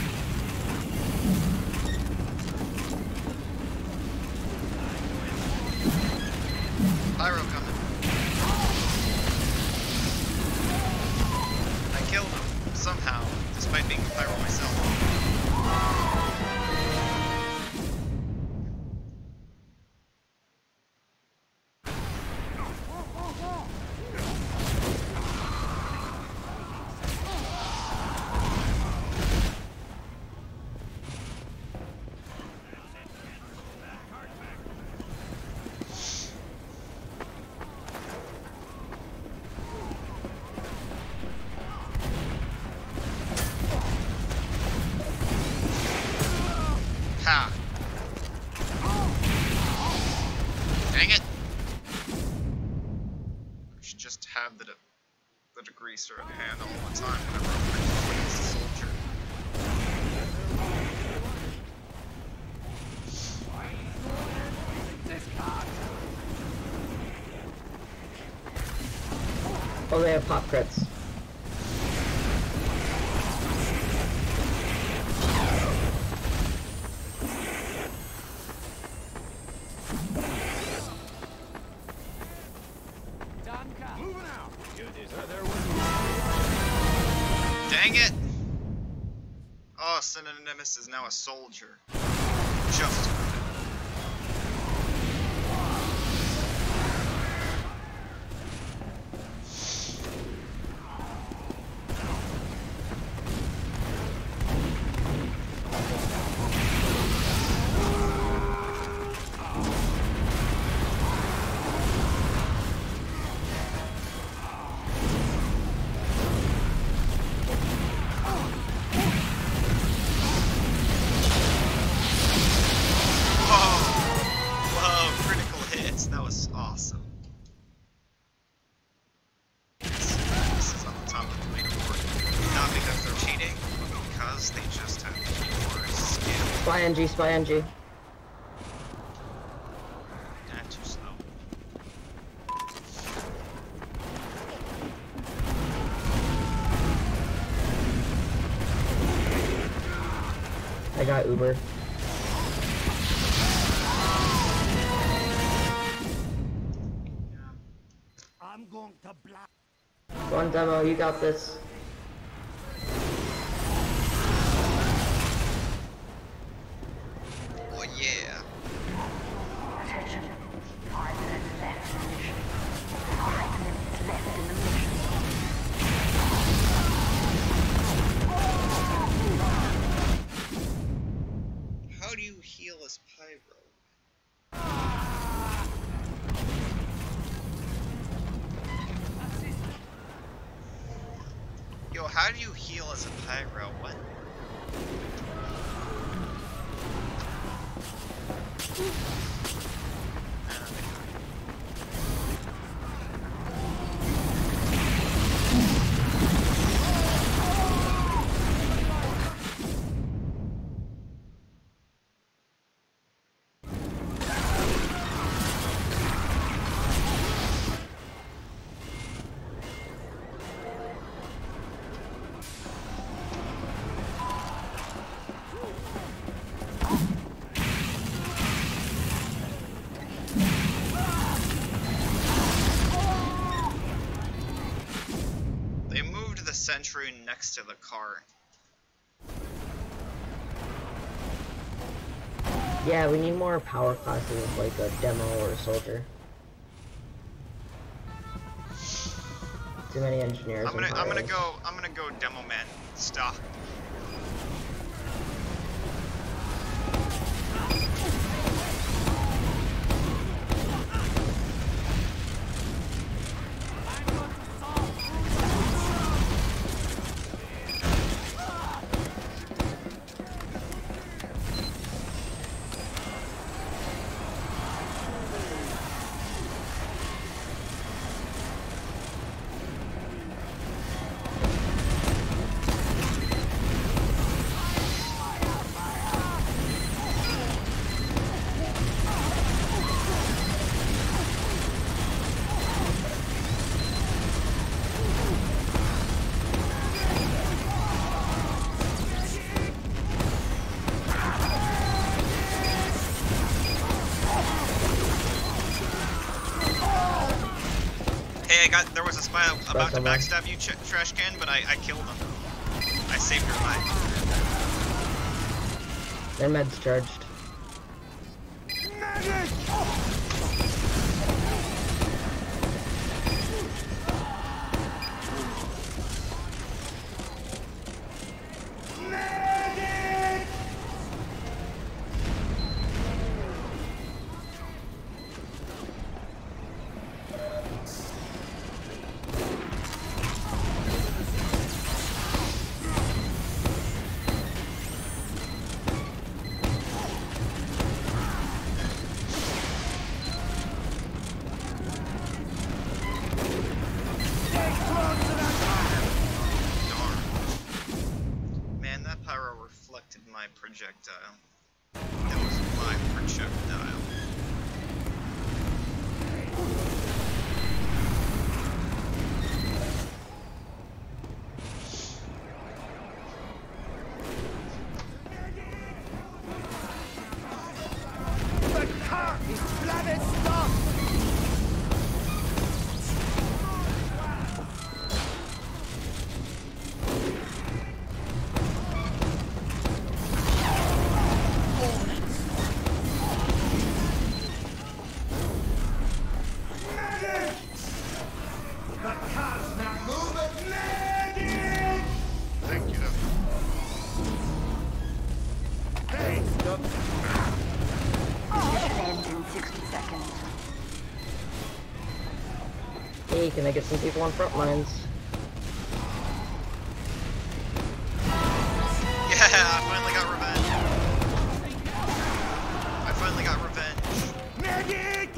Pyro coming. I killed him, somehow, despite being a Pyro myself. Ha! Dang it! I should just have the, de the degreaser at hand all the time whenever I'm fighting against a soldier. Oh, they have pop crits. nemesis is now a soldier. Just. Spy N G, spy N G. Nah, too slow. I got Uber. I'm going to block. One demo, you got this. Oh yeah. Attention. Five minutes left in the mission. Five minutes left in the mission. How do you heal as Pyro? Yo, how do you heal as a Pyro? What? Sentry next to the car. Yeah, we need more power classes like a demo or a soldier. Too many engineers. I'm gonna and I'm gonna pyros. go I'm gonna go demo man stock. I got, there was a spy about to backstab you, ch trash can, but I, I killed him. I saved your life. Their med's charged. Man, that pyro reflected my projectile. That was my projectile. The car is planet stop! Hey, can I get some people on front lines? Yeah, I finally got revenge. I finally got revenge. Medic!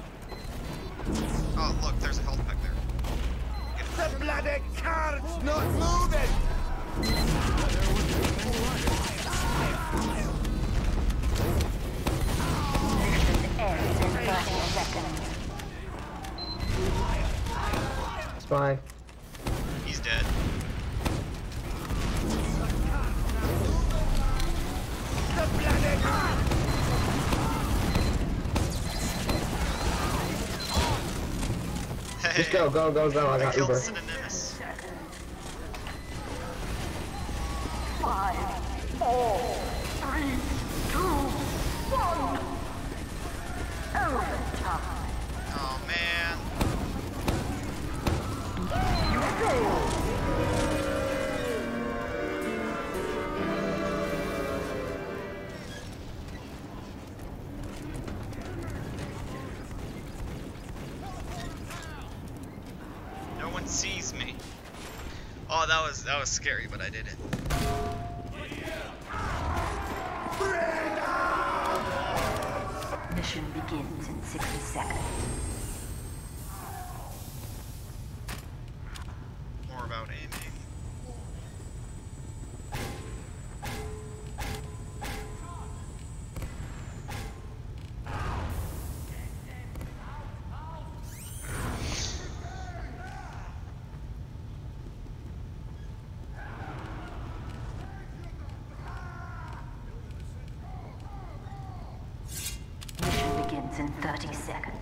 Oh, look, there's a health pack there. Get it. The bloody cart's not moving! Mission ends in thirty seconds. Spy. He's dead. The bloody cart! Hey, Just go, go, go, go. I I got killed Uber. Synonymous. Five, four, three, two, one. Overtime. Oh, man. You failed. No one sees me. Oh, that was that was scary, but I did it. Mission begins in sixty seconds. More about aiming. Mission begins in thirty seconds.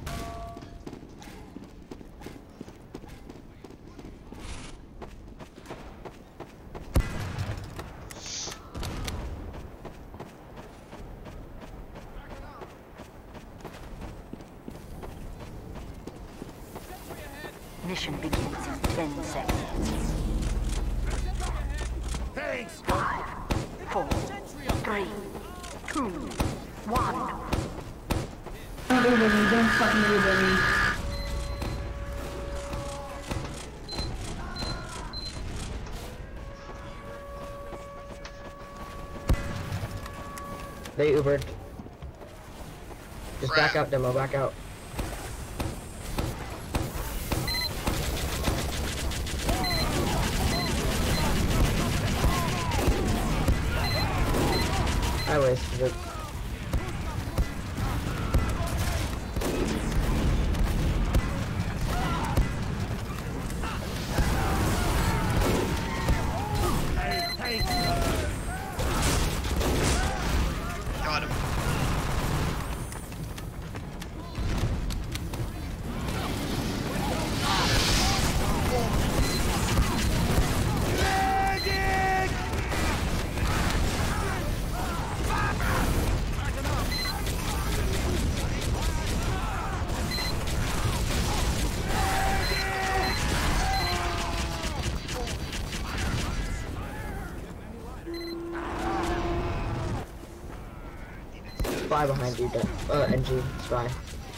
Mission begins in ten seconds. Thanks! Five, four, three, two, one. Don't Uber me, don't fucking Uber me. They Ubered. Just back Crap. out, demo, back out. I wasted it. Got him. Spy behind you, de- uh, N G, spy.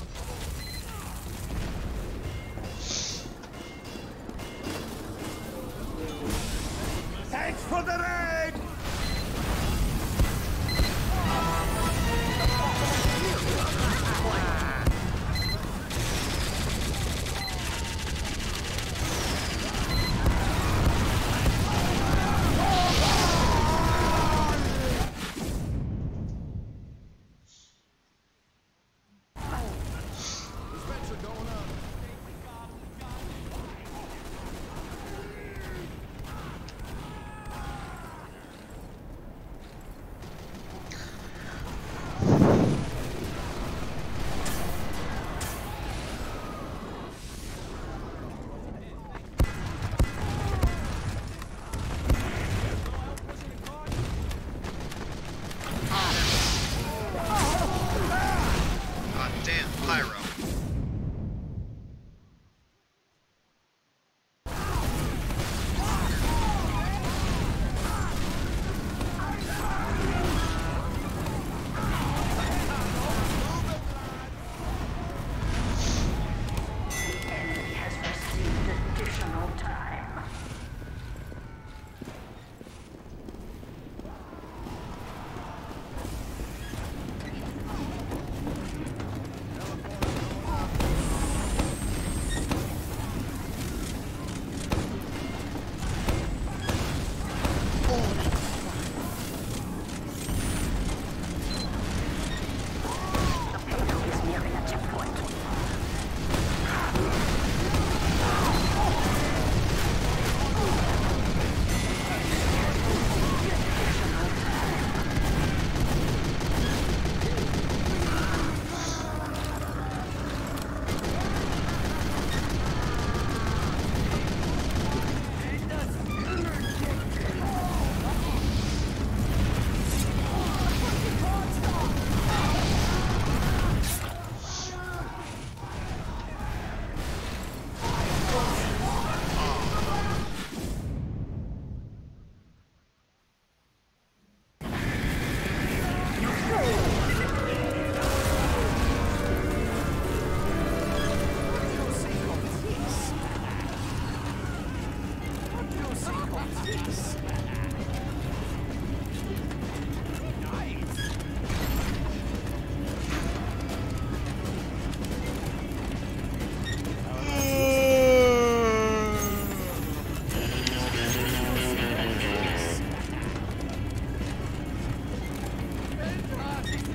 Thanks for the raid! God damn, Pyro.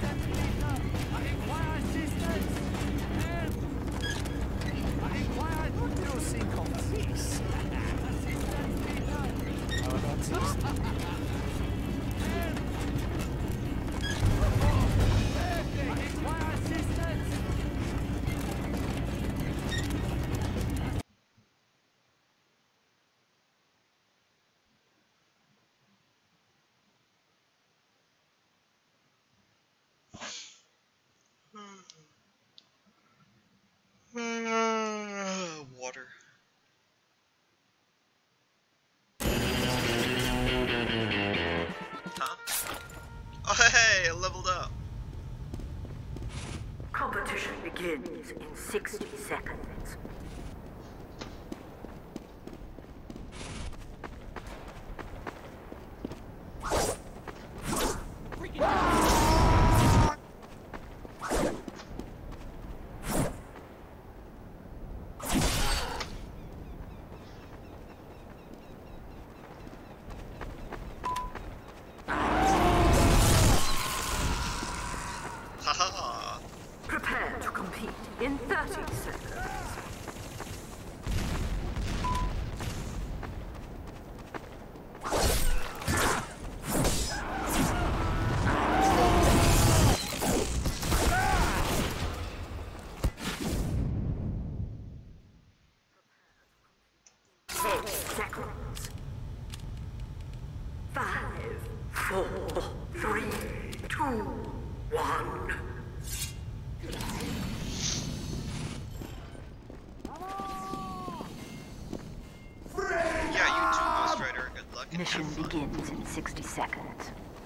Water. Huh? Oh hey, I leveled up. Competition begins in sixty seconds. Haha. Prepare to compete in thirty seconds. Ten seconds. Five, four, three, two, one. Yeah, you too, Ghost Rider. Good luck and Mission have fun. begins in sixty seconds.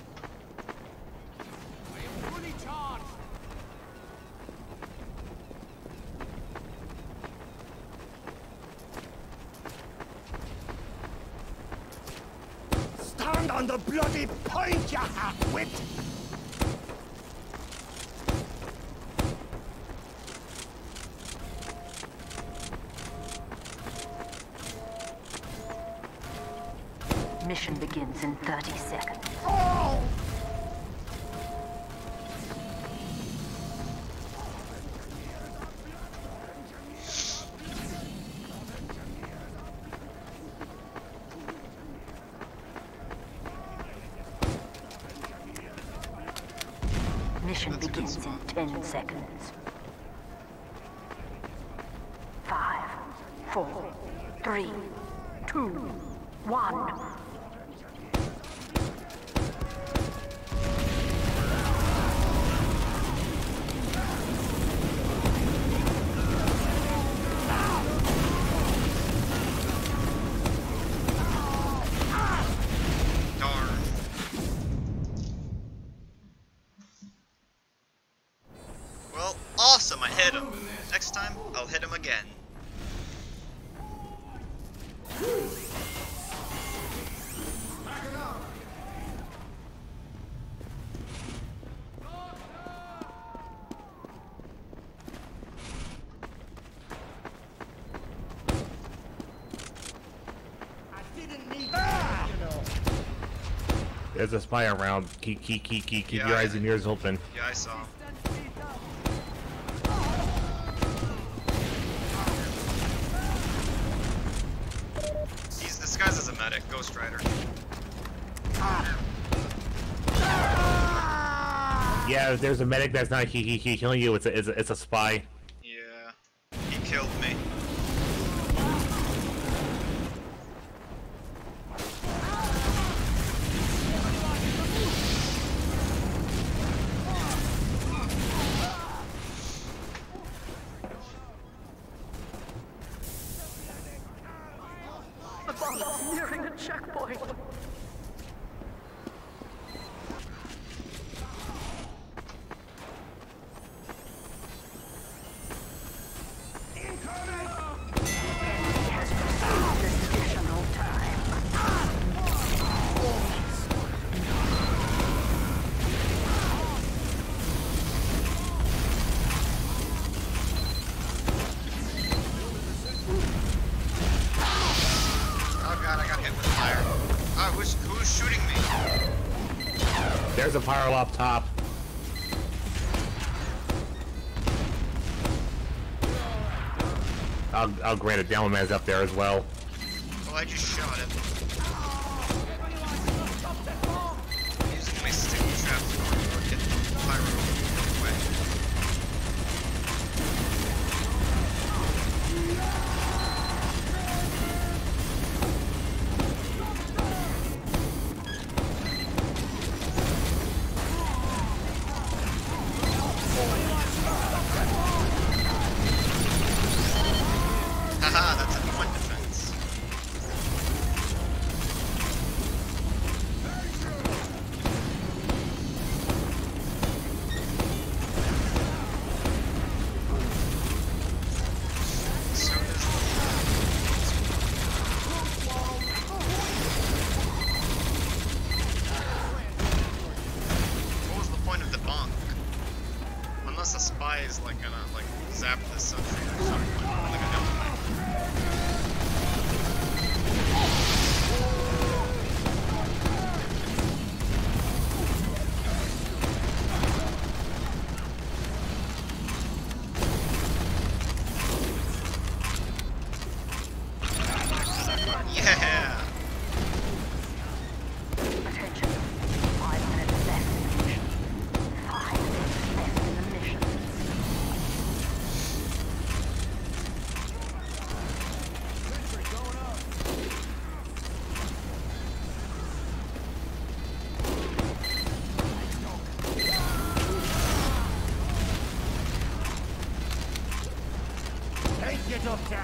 Fully charged. Stand on the bloody point, you half-wit! Mission begins in thirty seconds. Mission begins in ten seconds. Five, four, three, two, one. Darn. Well, awesome, I hit him. Next time, I'll hit him again. There's a spy around. Keep, keep, keep, keep, keep Yeah, your I- eyes and ears open. Yeah, I saw him. He's disguised as a medic, Ghost Rider. Yeah, if there's a medic that's not he, he, he killing you. It's a, it's a, it's a spy. Yeah, he killed me. The bomb is nearing a checkpoint. Additional time. Oh god, I got hit with fire. Oh, who's, who's shooting me? There's a pyro up top. I'll, I'll grant it. Down man's up there as well. Oh, I just shot him. Using my stick trap to get the pyro away. Haha, that's a point defense. So does what was the point of the bonk? Unless a spy is like gonna like zap this sentry or something, like a devil may. Yeah! Attention. Five minutes left in the mission. Five minutes left in the mission. Take your doctor.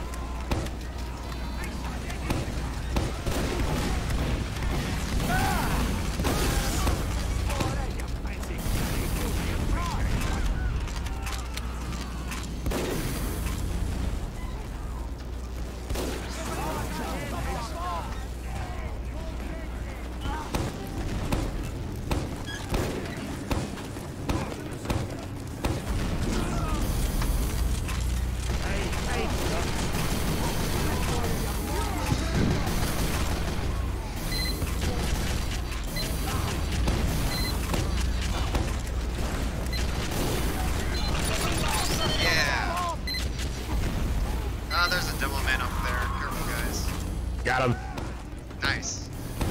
Yeah! Ah, there's a devil man up there. Careful, guys. Got him. Nice.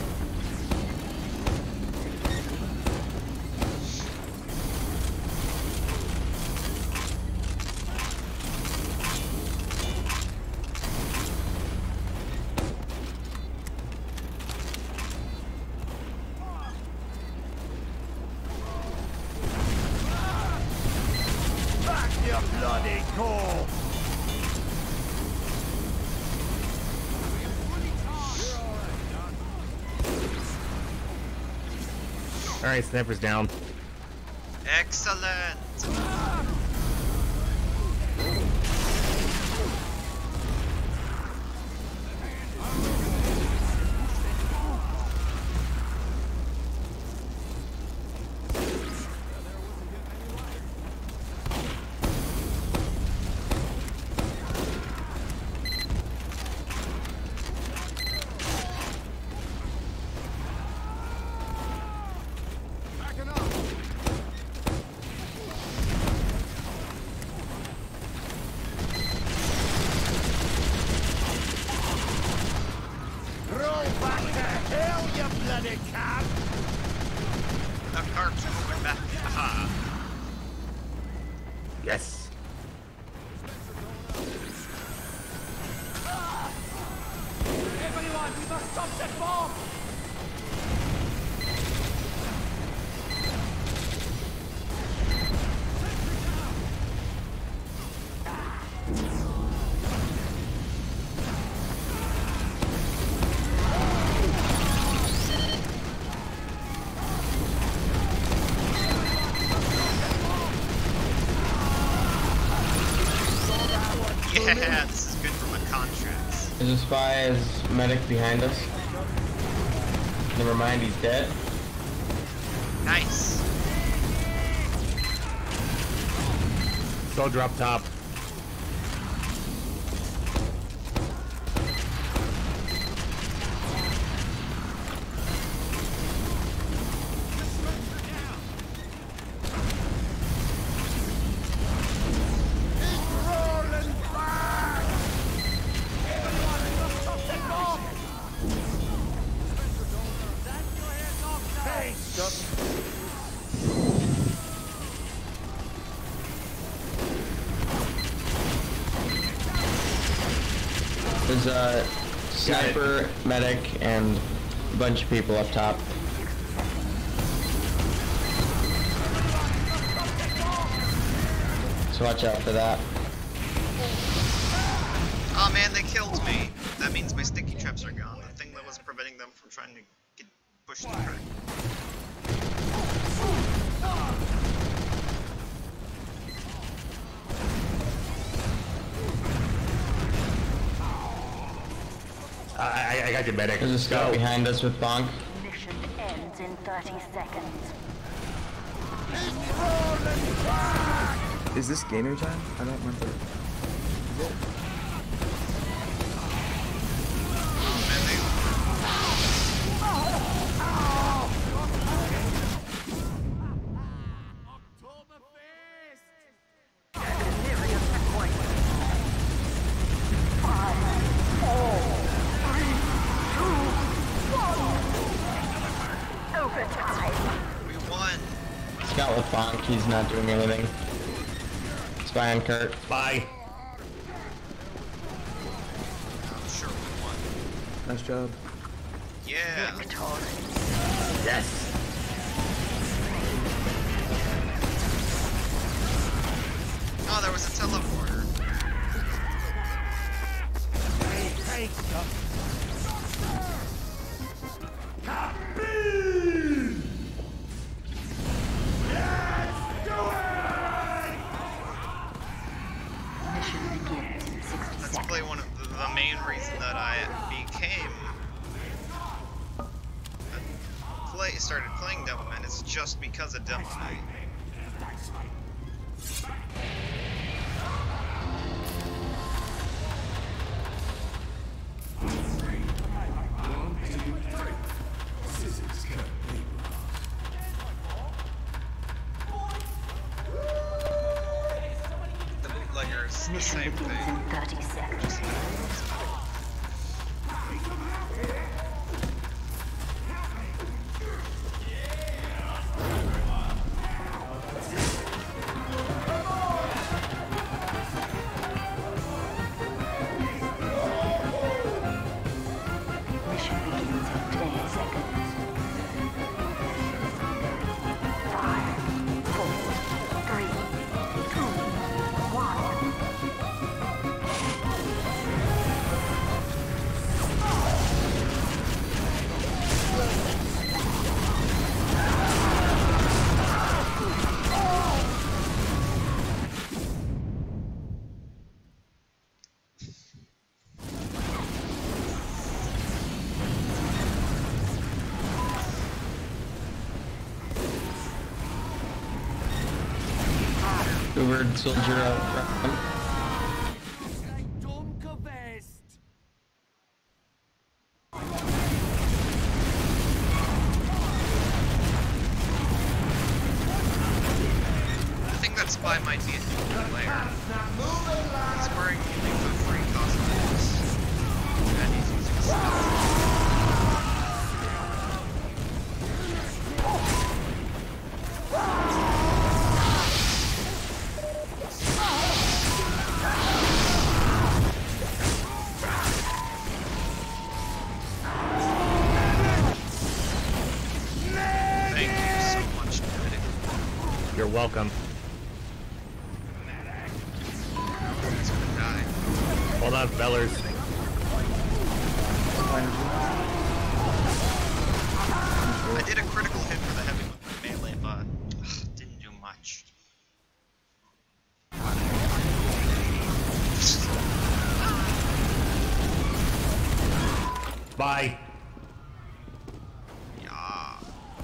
Back your bloody core. Alright, sniper's down. Excellent! Roll back to hell, you bloody cab. The cart's moving back. Haha. Yes. Everyone, we must stop that bomb! Yeah, this is good for my contracts. There's a spy as medic behind us. Never mind, he's dead. Nice. Soldier up top. There's a sniper, medic, and a bunch of people up top. So watch out for that. Oh man, they killed me. That means my sticky traps are gone. The thing that was preventing them from trying to get pushed through. I, I, I got your medic. There's a scout Go. behind us with Bonk. Mission ends in thirty seconds. Is this gamer time? I don't remember. Is it? We won. Scout with Bonk, he's not doing anything. Spy on Kurt. Bye. I'm sure we won. Nice job. Yeah. Yes. Oh, there was a teleporter. That's probably one of the, the main reason that I became play started playing Devilman. It's just because of Devilman. The bootleggers, the Mission same begins thing. in thirty seconds. Mission begins in ten seconds. Five, four, three, two, one. Ubered soldier out front. I think that spy might be a new player. He's wearing the free cosmetics. And he's using stealth. Thank you so much, Medic. You're welcome. He's gonna die. Hold on, fellers. I did a critical hit for the heavy with my melee, but ugh, didn't do much. Bye. Yeah.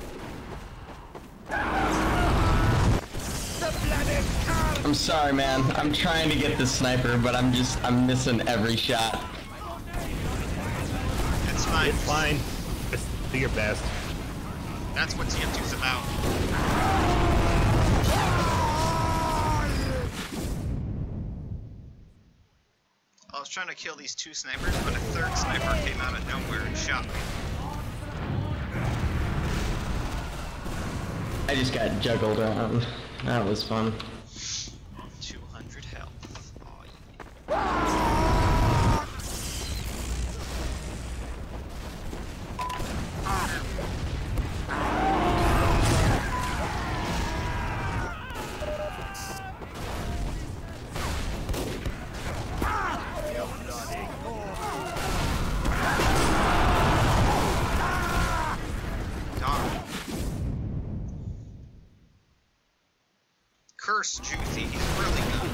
I'm sorry, man. I'm trying to get the sniper, but I'm just, I'm missing every shot. It's fine. It's fine. Just do your best. That's what T F two's about. I was trying to kill these two snipers, but a third sniper came out of nowhere and shot me. I just got juggled around. That was fun. two hundred health. Oh, yeah. curse Juicy, he's really good.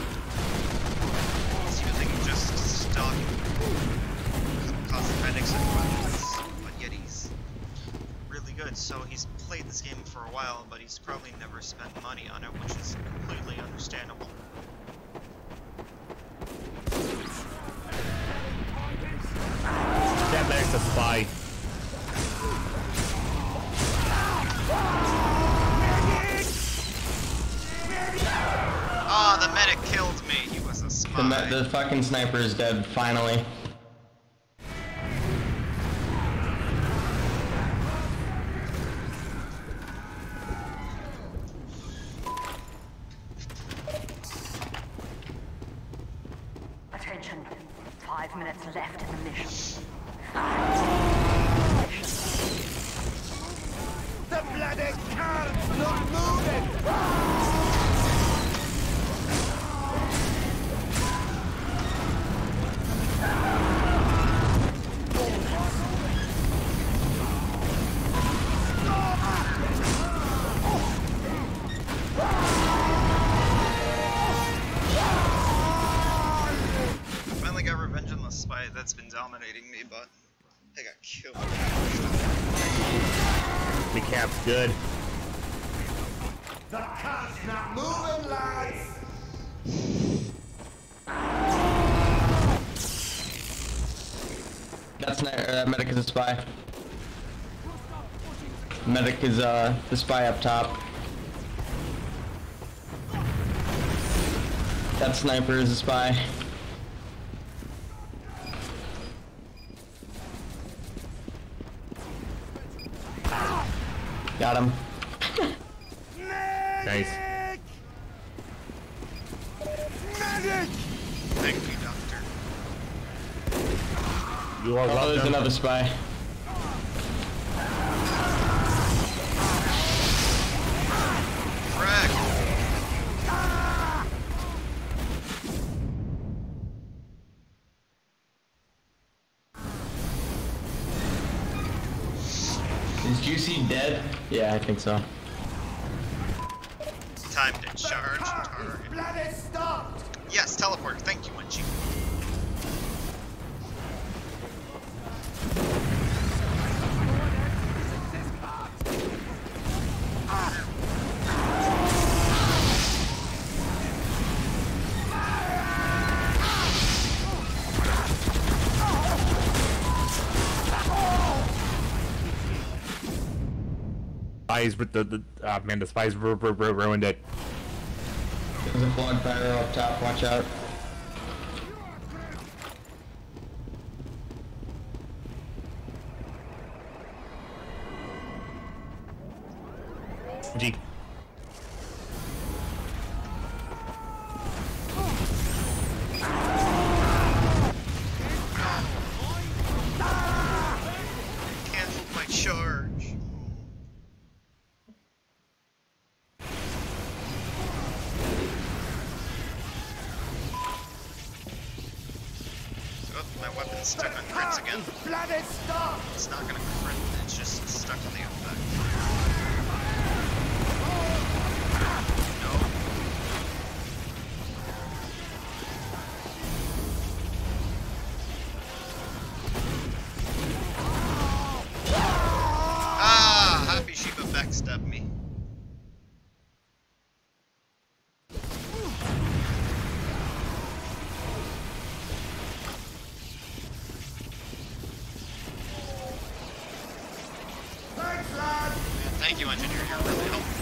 He's using just stock cosmetics and weapons, but yet he's really good. So he's played this game for a while, but he's probably never spent money on it, which is completely understandable. That medic's a spy. Ah, oh, the medic killed me. He was a spy. The, me the fucking sniper is dead, finally. Attention. Five minutes left in the mission. The bloody car's not moving! That's been dominating me, but I got killed. The cap's good. The car's not moving, lads! That's not, uh, medic is a spy. Medic is uh the spy up top. That sniper is a spy. Got him. Nice. Medic! Thank you, Doctor. You are Oh, there's welcome. another spy. Frag! Is Juicy dead? Yeah, I think so. Time to charge target. Bloody stopped! Yes, teleport. Thank you, Wenchi. Spies, but the, the uh, man, the spies ru ru ru ruined it. There's a fog Pyro up top, watch out. G. Cancelled my charge. Oh, my weapon's stuck on crits again. Bloody stop! It's not gonna crit, it's just stuck on the effect. No. Ah! Happy Shiba backstabbed me. Thanks, lad! Thank you, engineer. You're really helpful.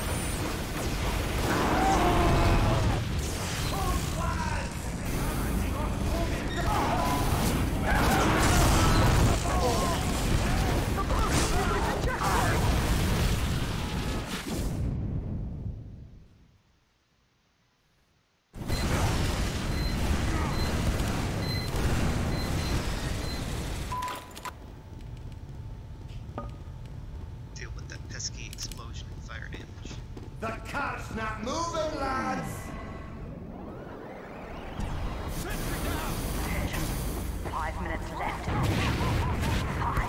Deal with that pesky explosion and fire damage. The car's not moving, lads! Attention. Five minutes left in the mission. Five.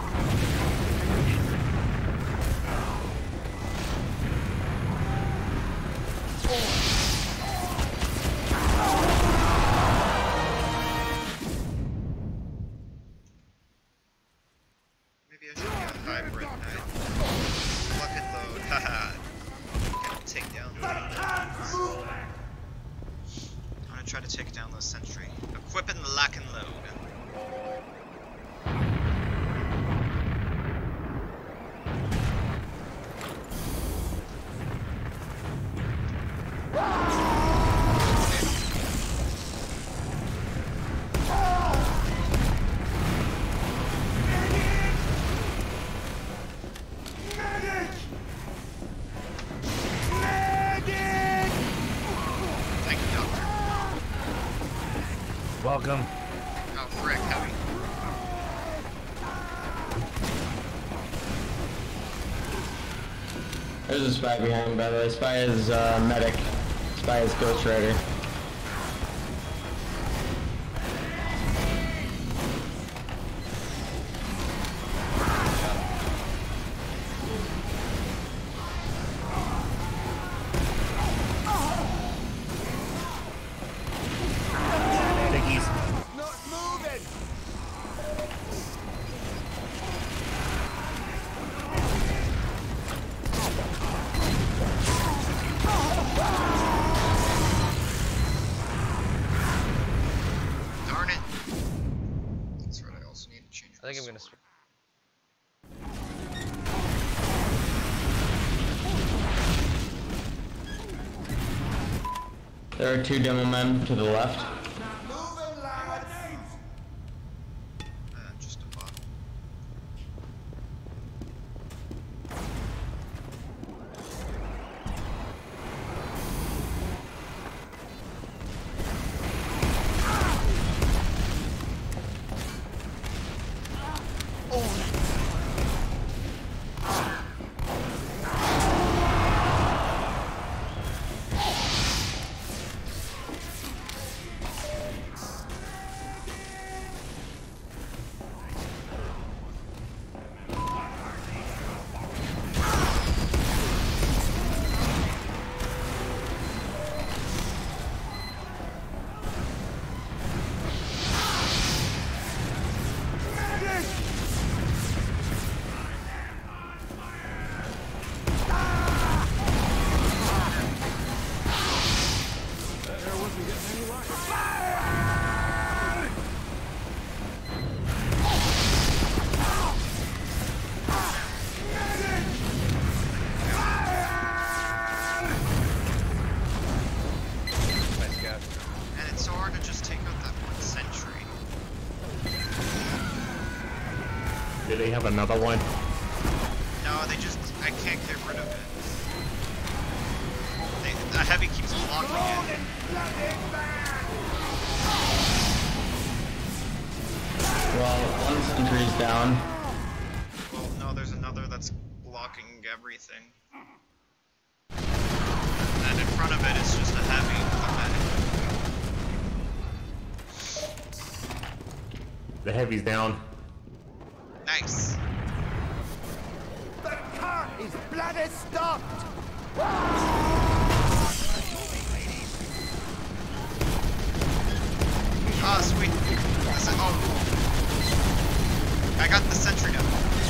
I'm gonna try to take down the sentry. Equip and lock and load. Welcome. Oh, frick, heavy. There's a spy behind, by the way. Spy is uh, medic. Spy is Ghost Rider. I think I'm gonna. There are two demo men to the left. Uh, just a bot. And it's so hard to just take out that one sentry. Do they have another one? No, they just, I can't get rid of it. They, the heavy keeps blocking it. Well, one sentry's down. Well, no, there's another that's blocking everything. And in front of it is just a heavy with a medic. The heavy's down. Nice. The cart is bloody stopped! Ah, sweet. This is, oh. I got the sentry now.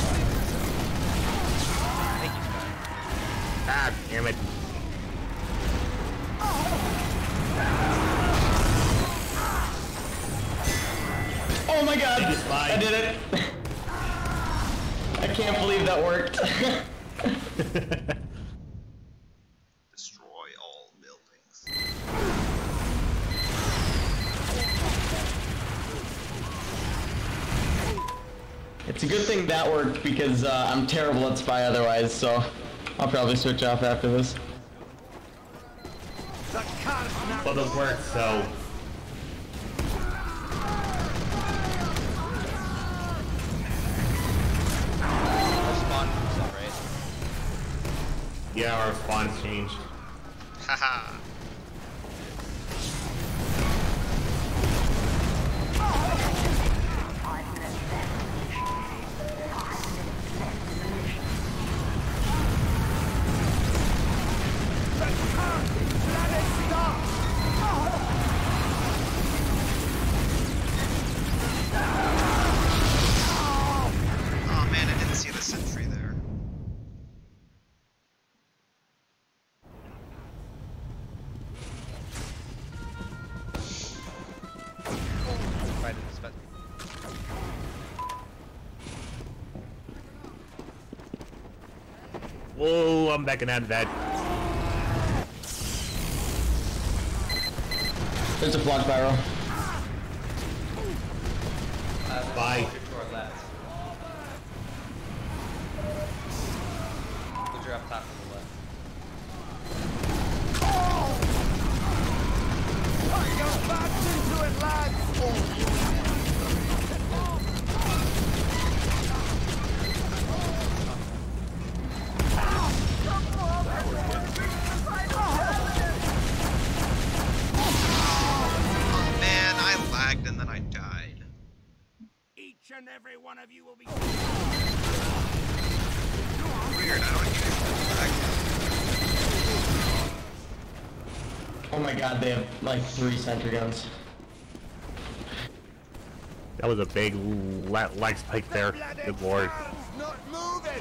Ah, damn it. Oh my god! I did it! I can't believe that worked. Destroy all buildings. It's a good thing that worked because uh, I'm terrible at spy otherwise, so I'll probably switch off after this. Well, those work, so... Yeah, our response changed. Haha. Oh man, I didn't see the sentry there. Oh, I'm backing out of that. There's a flock, Pyro. Uh, Bye. To our left. Put your up top to the left. Go back into it, lads! Oh man, I lagged and then I died. Each and every one of you will be... Weird, I don't even lag. Oh my god, they have like three sentry guns. That was a big la lag spike there. Good lord. Not moving!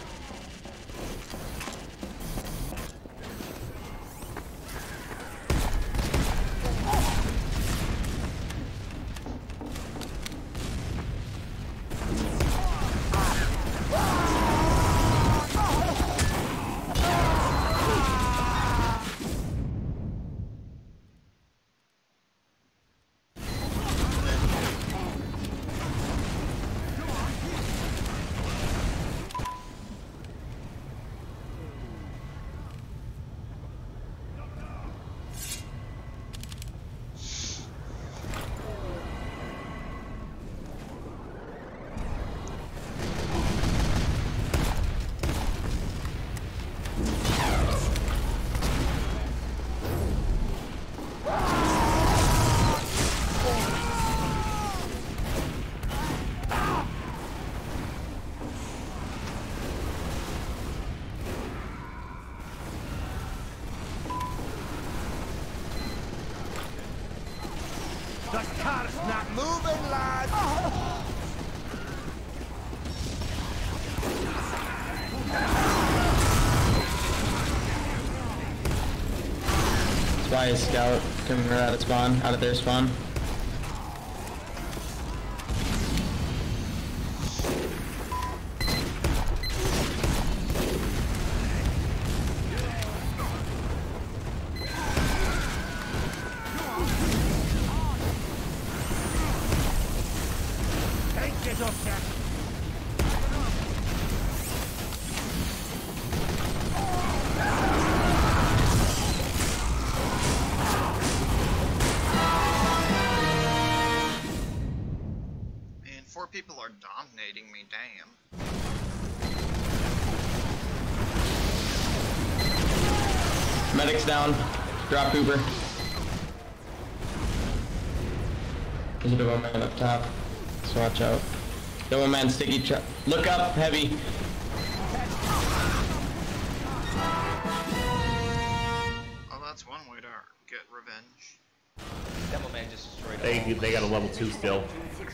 The car's not moving, lad! Spy is scout coming right out of spawn, out of their spawn. Take it up, Jack! Man, four people are dominating me, damn. Medic's down. Drop Hoover. There's a double man up top. So watch out. Double man sticky trap. Look up, heavy. Oh, that's one way to get revenge. Demo man just destroyed all. They they got a level two still.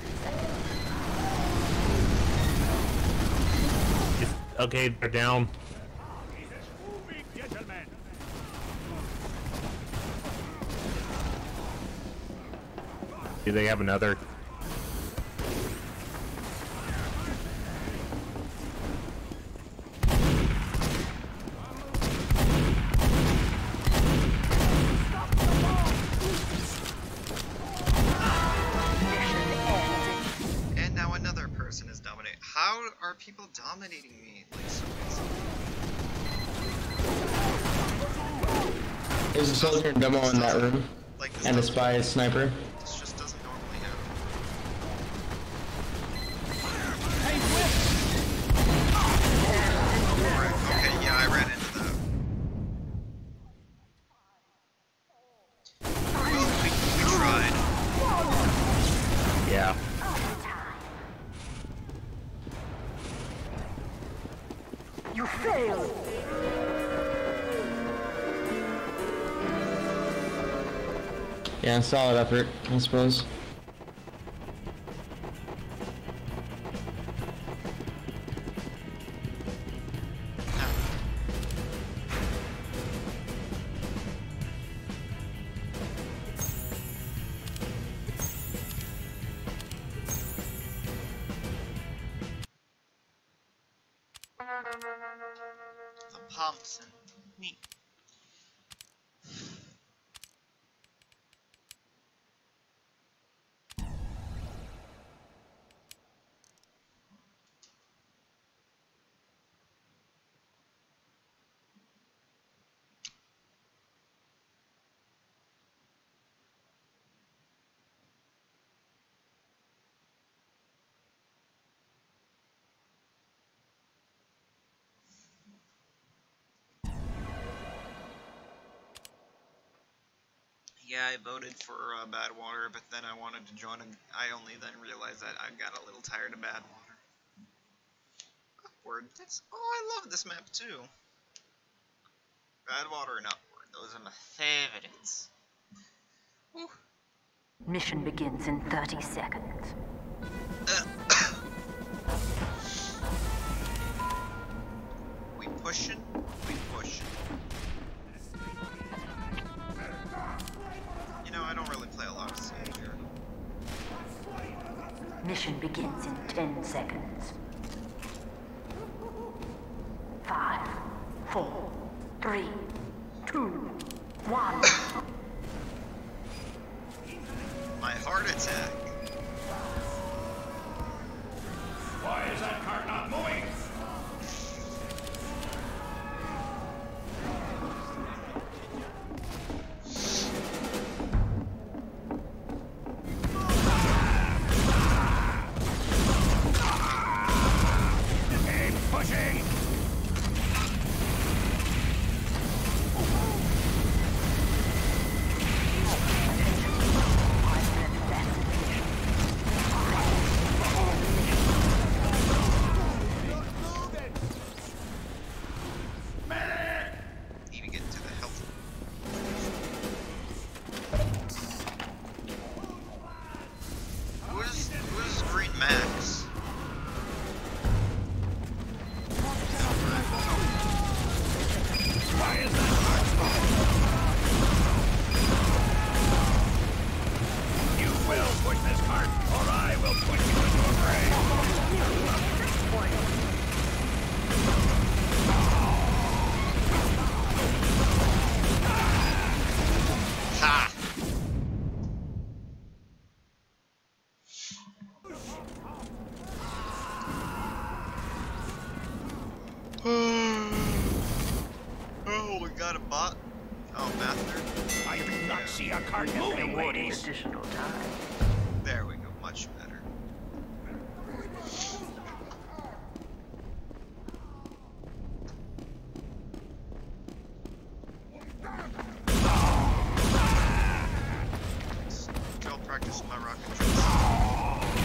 It's, okay, they're down. Moving, gentlemen! Do they have another? And now another person is dominating. How are people dominating me like so easily? There's a soldier and demo in that room. Like this And a doesn't- spy is sniper. This just doesn't normally happen. Right, okay, yeah, I ran into that. Well, we, we tried. Yeah. You failed! Yeah, solid effort, I suppose. The Thompson. Neat. Yeah, I voted for uh, Badwater, but then I wanted to join. A, I only then realized that I got a little tired of Badwater. Upward. That's. Oh, I love this map too. Badwater and Upward. Those are my favorites. Whew. Mission begins in thirty seconds. We pushing. We pushing. You know, I don't really play a lot of Savior. Mission begins in ten seconds. Five, four, three, two, one. My heart attack. Why is that cart not moving? Keep pushing! Need to get to the health. Who is who is Green Max? Why is that cart moving? You will push this cart, or I will push you into a grave. Ha! Oh, we got a bot. Oh, master. I did not see a cart We have been moving, awarded ladies. additional time. There we go. Much better. Drill practice my rocket drills.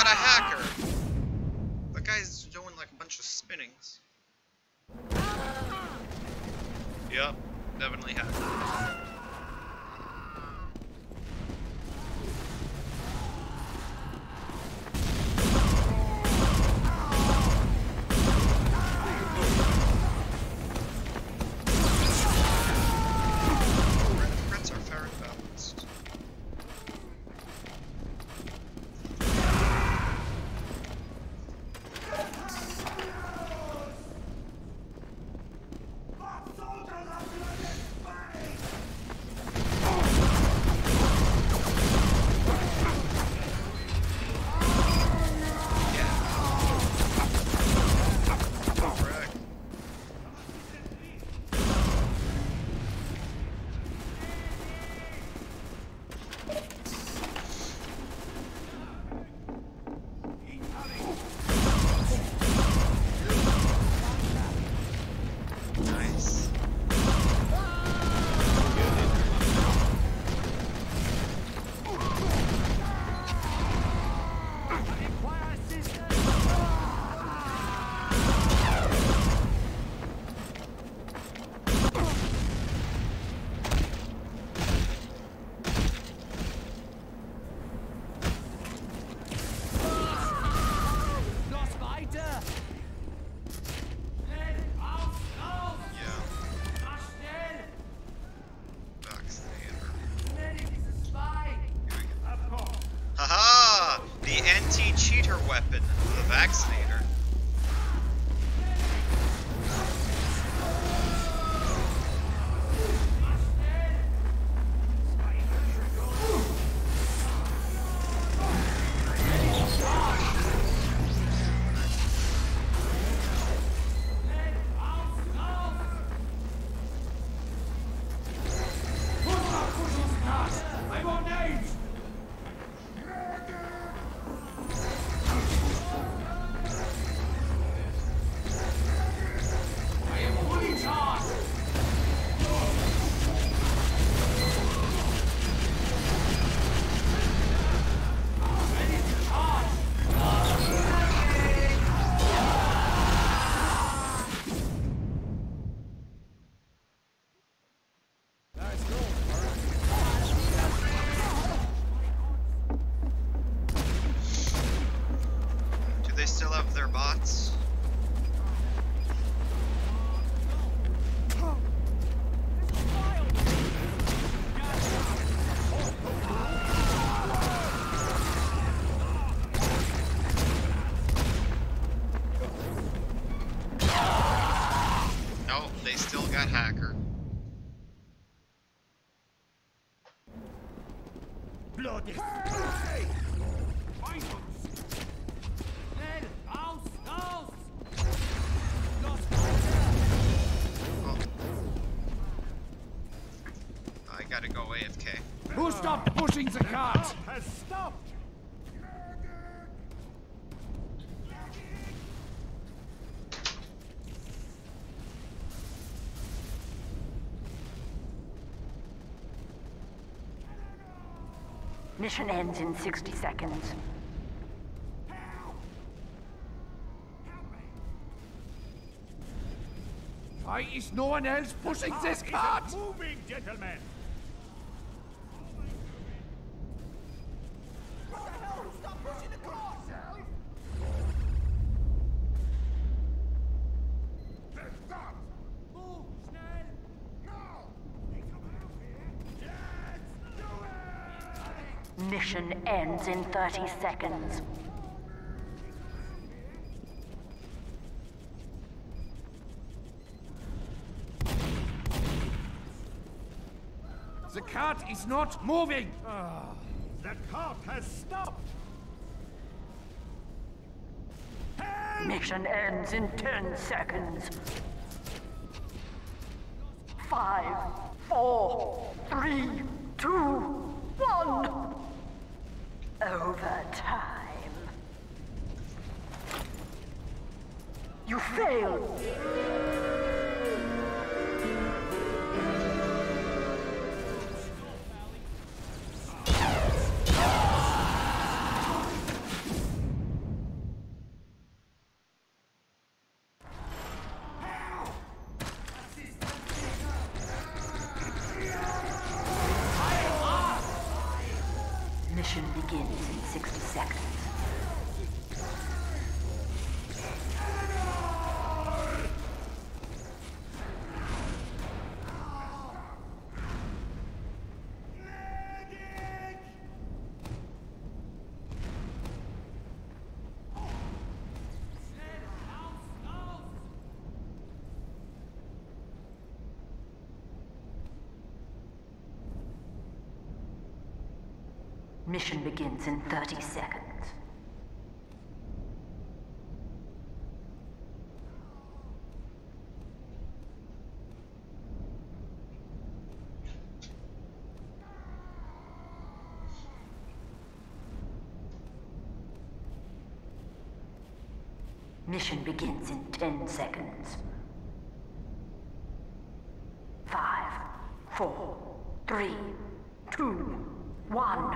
got a hacker. That guy's doing like a bunch of spinnings. Yep, definitely hacker. Anti-cheater weapon, the vaccinator. They still have their bots. No, they still got hacker. Blood is I gotta go A F K. Who stopped pushing the cart? Has stopped. Mission ends in sixty seconds. Why is no one else pushing this cart? Moving, gentlemen. What the hell? Stop pushing the cart! Stop! Move, schnell! No! They come out here. Yes! Do it! Mission ends in thirty seconds. The cart is not moving! Ah, the cart has stopped! Help! Mission ends in ten seconds. Five, four, three, two, one. Overtime. You failed. Mission begins in sixty seconds. Mission begins in thirty seconds. Mission begins in ten seconds. Five, four, three, two, one.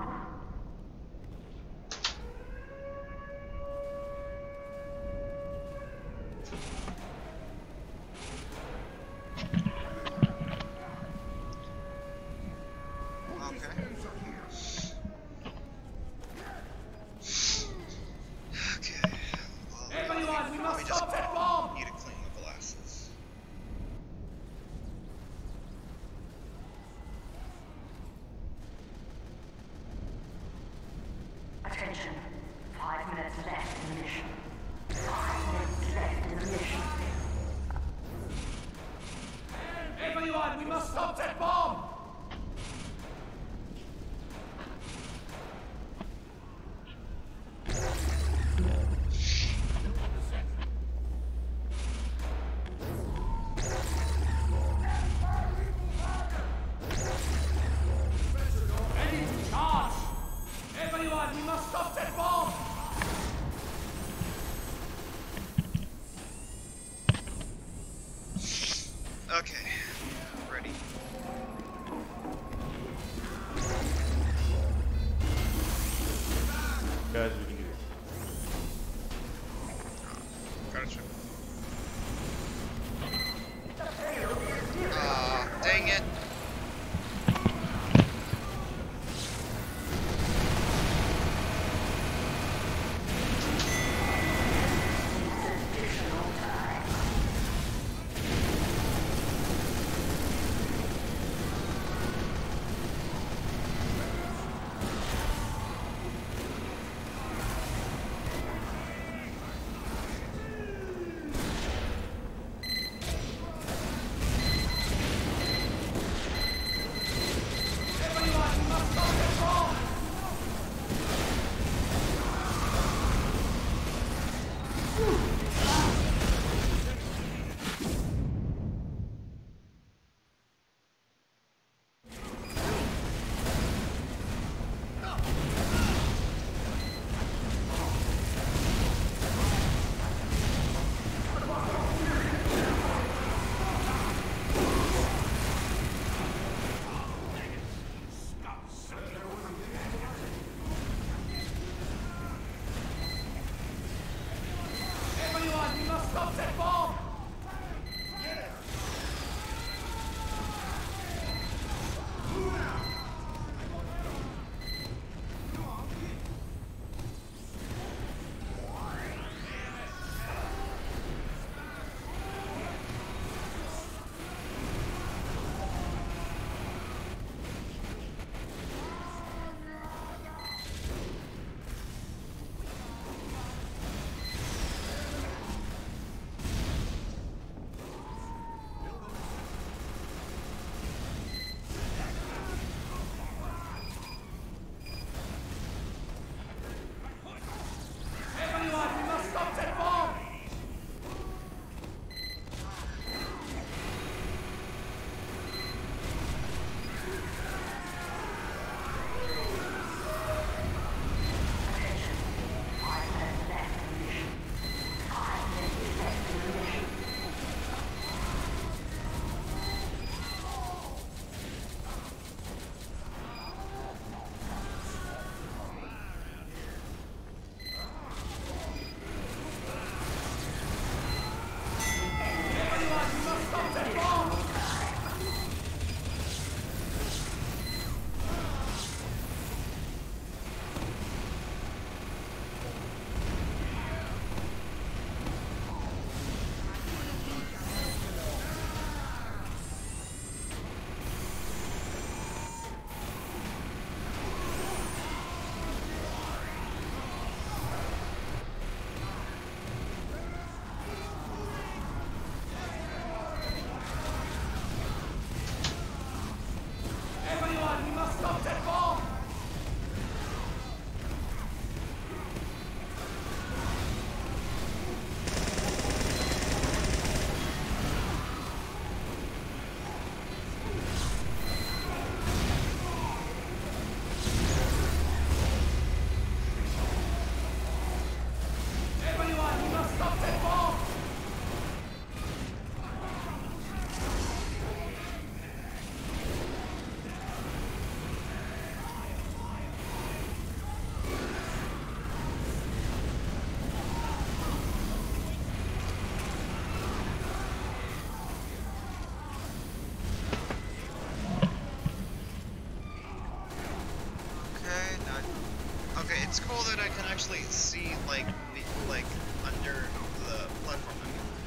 Okay, it's cool that I can actually see, like, the, like, under the platform.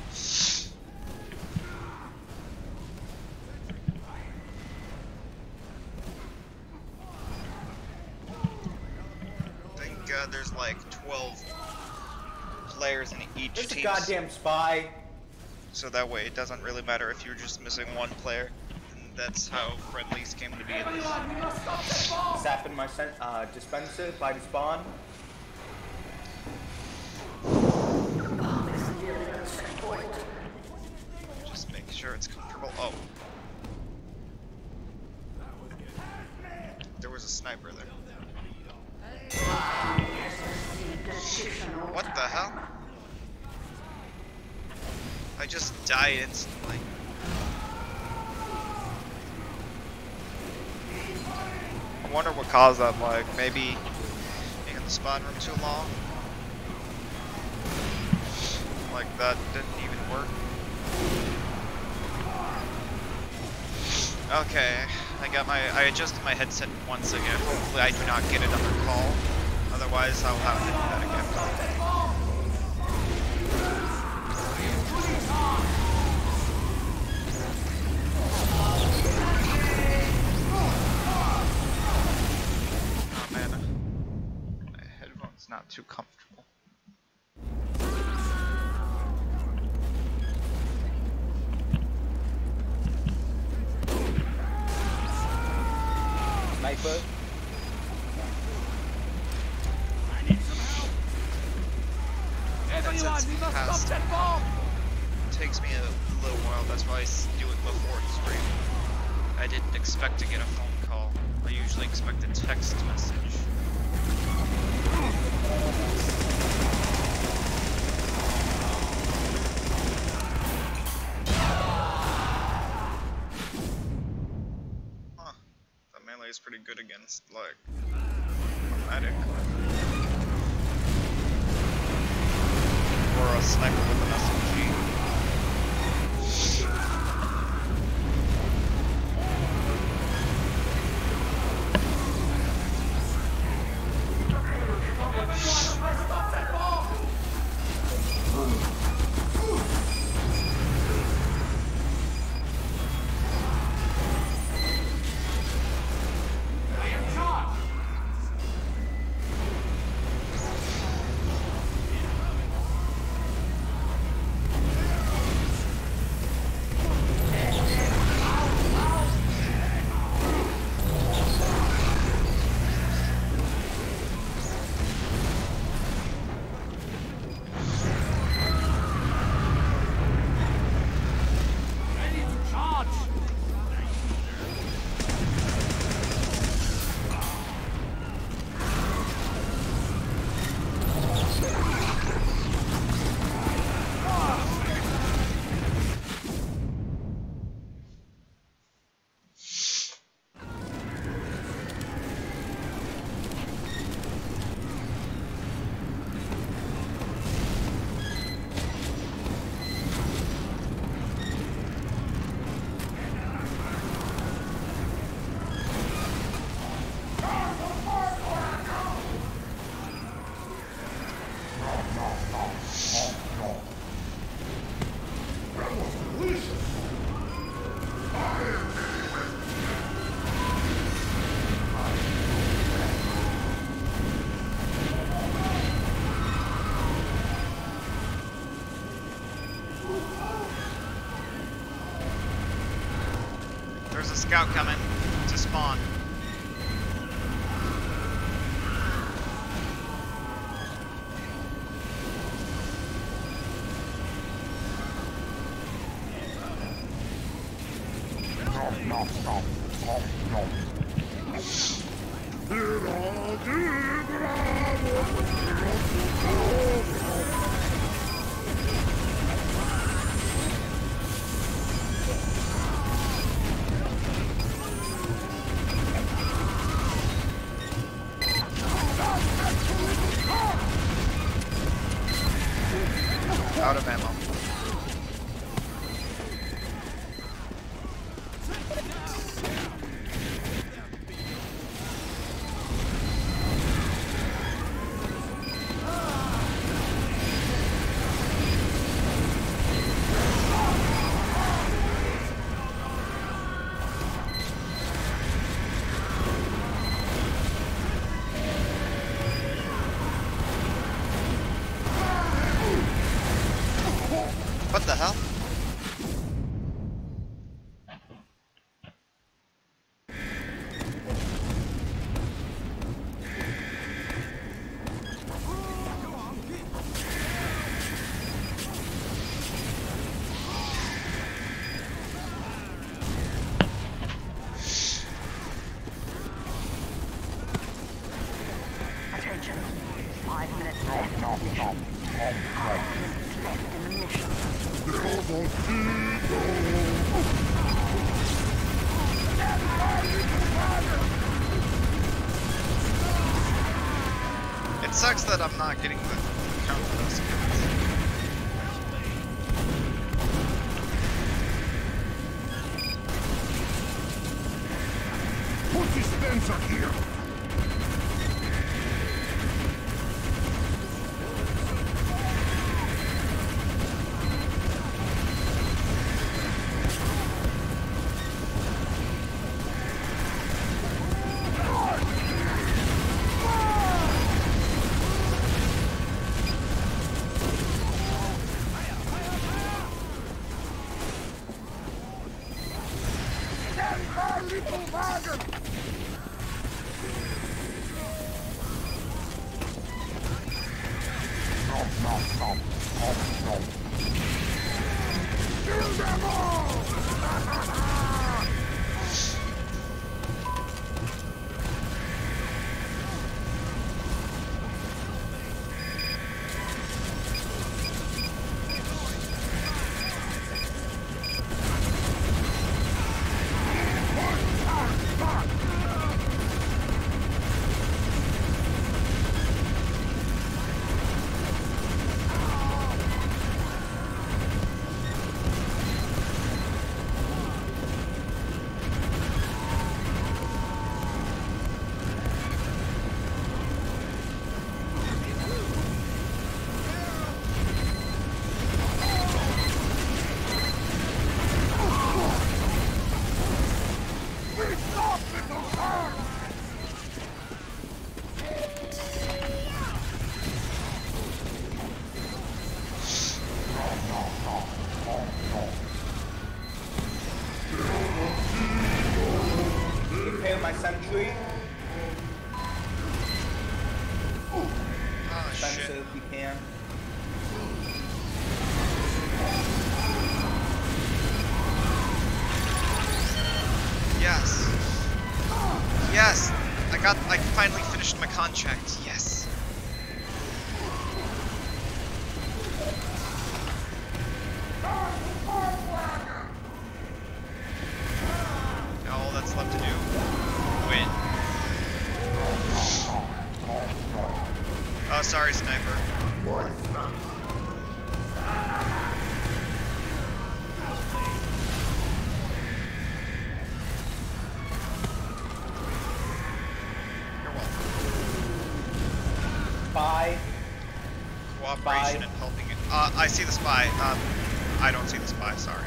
Thank God there's like twelve players in each There's team. a goddamn spy. So that way it doesn't really matter if you're just missing one player. And that's how friendlies came to be in this. Sap in my sen uh, dispenser by the spawn. Just make sure it's comfortable. Oh. There was a sniper there. What the hell? I just died instantly. I wonder what caused that, like, maybe being in the spawn room too long? Like, that didn't even work. Okay, I got my, I adjusted my headset once again. Hopefully I do not get it under call. Otherwise I'll have to do that again. Oh man, my headphone's not too comfortable. Sniper. I need some help. Everyone, we must stop that bomb. It takes me a little while, that's why I do it before the stream. I didn't expect to get a phone call. I usually expect a text message. Huh. That melee is pretty good against, like, cosmetic. Or a sniper with an S M G. There's a scout coming to spawn. No, no, no, no, Out of ammo. mission. Five minutes left in the mission. It sucks that I'm not getting the count of those kills. Put dispenser here. My sentry. Oh Spencer, shit. if you can. Yes. Yes. I got. I finally finished my contract. Yes. Now all that's left to do. Win. Oh, sorry, sniper. You're welcome. Spy. Cooperation and helping it. Uh, I see the spy. Um, I don't see the spy. Sorry.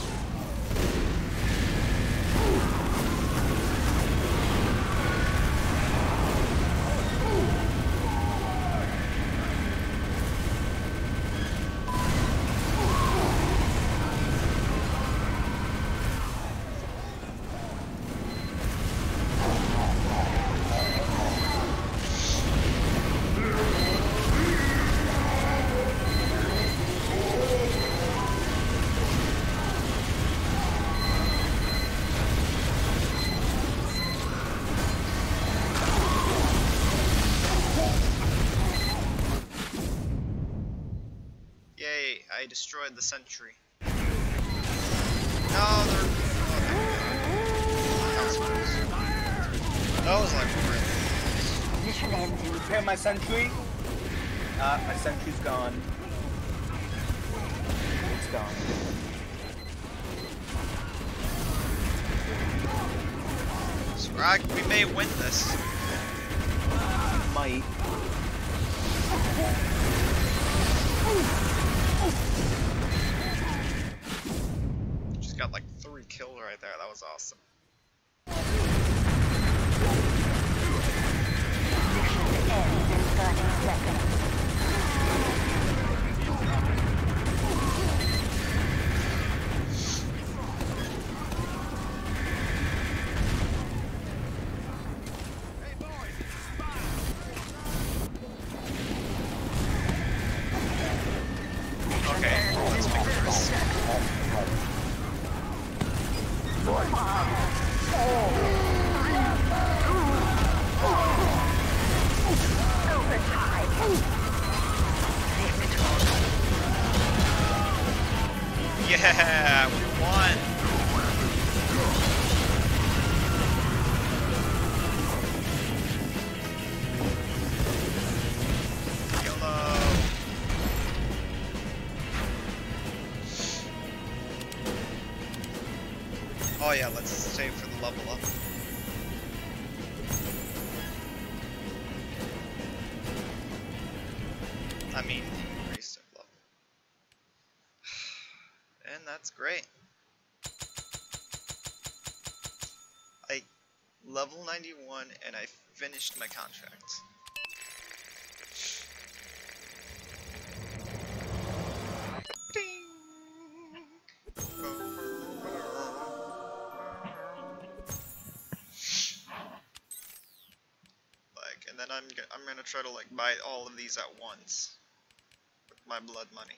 Yay, I destroyed the sentry. No, they're... Oh, that was close. That was like really close. Mission ends in Repair my sentry. Uh, my sentry's gone. It's gone. Scrag, we may win this. Might. Just got like three kills right there. That was awesome. mission ends in thirty seconds. Okay, let's make this. Bomb. Yeah, we won. YOLO. Oh yeah, let's save for the level up. I mean, increase of level. And that's great. I level ninety-one and I finished my contract. Like, and then I'm go I'm gonna try to like buy all of these at once with my blood money.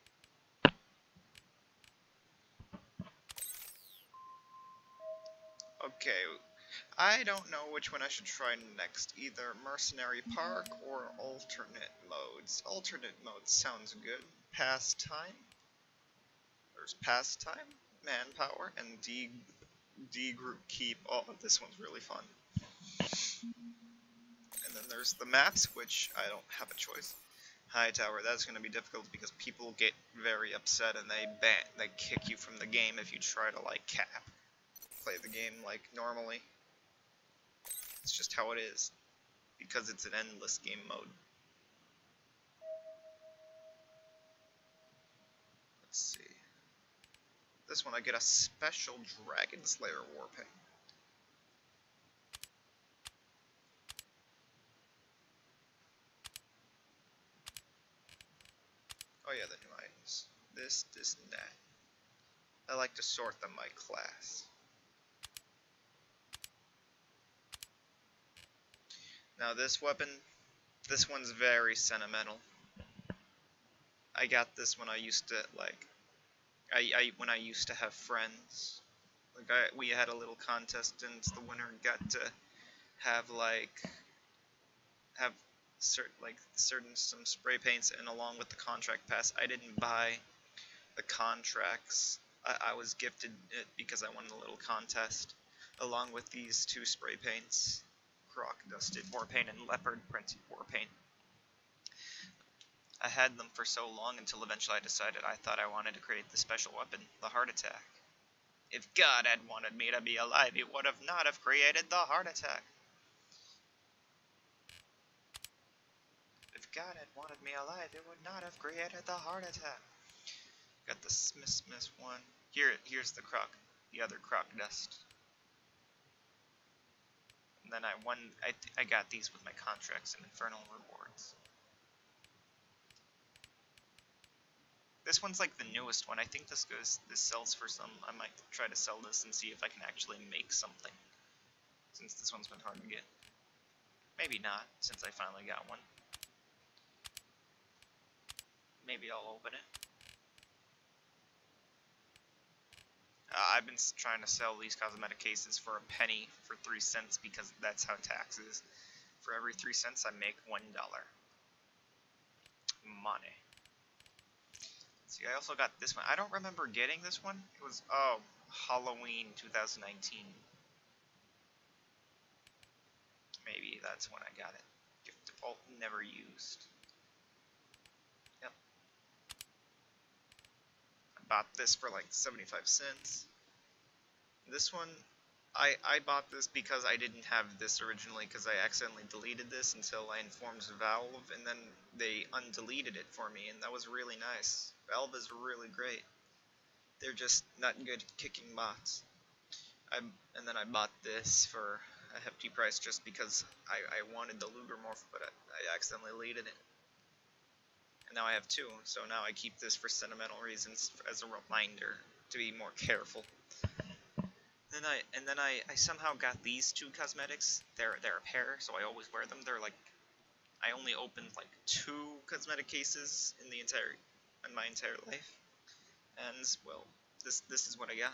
Okay, I don't know which one I should try next. Either Mercenary Park or alternate modes. Alternate modes sounds good. Pastime. There's Pastime, Manpower, and D D Group Keep. Oh, this one's really fun. And then there's the maps, which I don't have a choice. High Tower, that's going to be difficult because people get very upset and they ban they kick you from the game if you try to like cap. Play the game like normally. It's just how it is. Because it's an endless game mode. Let's see. This one I get a special Dragon Slayer Warpaint. Oh yeah, the new items. This, this, and that. I like to sort them by class. Now this weapon, this one's very sentimental. I got this when I used to, like, I, I when I used to have friends. Like, I, we had a little contest and the winner got to have, like, have certain, like, certain, some spray paints, and along with the contract pass, I didn't buy the contracts. I, I was gifted it because I won the little contest, along with these two spray paints, Croc Dusted Warpaint and Leopard Printed Warpaint. I had them for so long until eventually I decided I thought I wanted to create the special weapon, the Heart Attack. If God had wanted me to be alive, he would have not have created the Heart Attack. If God had wanted me alive, it would not have created the Heart Attack. Got the Smith Smith one. Here, here's the Croc, the other Croc Dust. And then I won. I I got these with my contracts and Infernal Rewards. This one's like the newest one. I think this goes. This sells for some. I might try to sell this and see if I can actually make something. Since this one's been hard to get. Maybe not, since I finally got one. Maybe I'll open it. Uh, I've been trying to sell these cosmetic cases for a penny for three cents because that's how tax is. For every three cents, I make one dollar. Money. See, I also got this one. I don't remember getting this one. It was, oh, Halloween two thousand nineteen. Maybe that's when I got it. Gift default never used. Yep. I bought this for like seventy-five cents. This one, I, I bought this because I didn't have this originally because I accidentally deleted this until I informed Valve, and then they undeleted it for me, and that was really nice. Valve is really great. They're just not good at kicking bots. I, and then I bought this for a hefty price just because I, I wanted the Luger morph, but I, I accidentally deleted it. And now I have two, so now I keep this for sentimental reasons as a reminder to be more careful. Then I and then I, I somehow got these two cosmetics. They're they're a pair, so I always wear them. They're like, I only opened like two cosmetic cases in the entire in my entire life. And well, this this is what I got.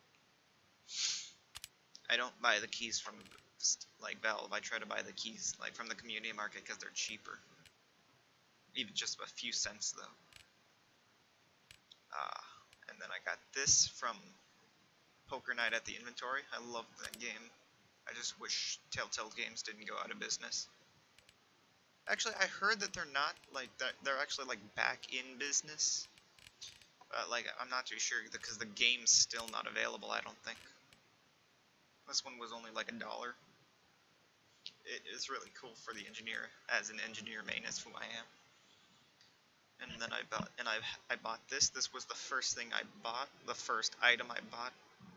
I don't buy the keys from like Valve. I try to buy the keys like from the community market because they're cheaper. Even just a few cents though. Ah, and then I got this from Poker Night at the Inventory. I love that game. I just wish Telltale Games didn't go out of business. Actually, I heard that they're not, like, they're, they're actually, like, back in business. But, like, I'm not too sure, because the game's still not available, I don't think. This one was only, like, a dollar. It is really cool for the engineer, as an engineer main, is who I am. And then I bought, and I, I bought this. This was the first thing I bought, the first item I bought.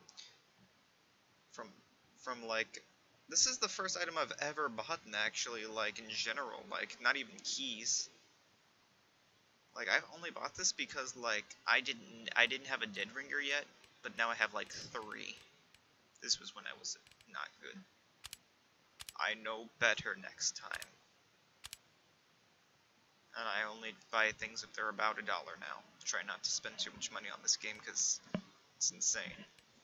From, from, like... This is the first item I've ever bought, actually, like, in general, like, not even keys. Like, I've only bought this because, like, I didn't, I didn't have a dead ringer yet, but now I have, like, three. This was when I was not good. I know better next time. And I only buy things if they're about a dollar now. Try not to spend too much money on this game, because it's insane.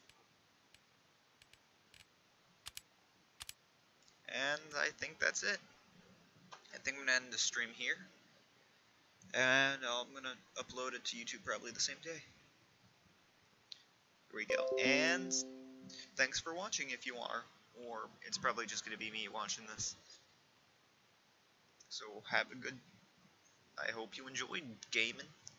And I think that's it. I think I'm going to end the stream here. And I'm going to upload it to YouTube probably the same day. Here we go. And thanks for watching if you are. Or it's probably just going to be me watching this. So have a good... I hope you enjoyed gaming.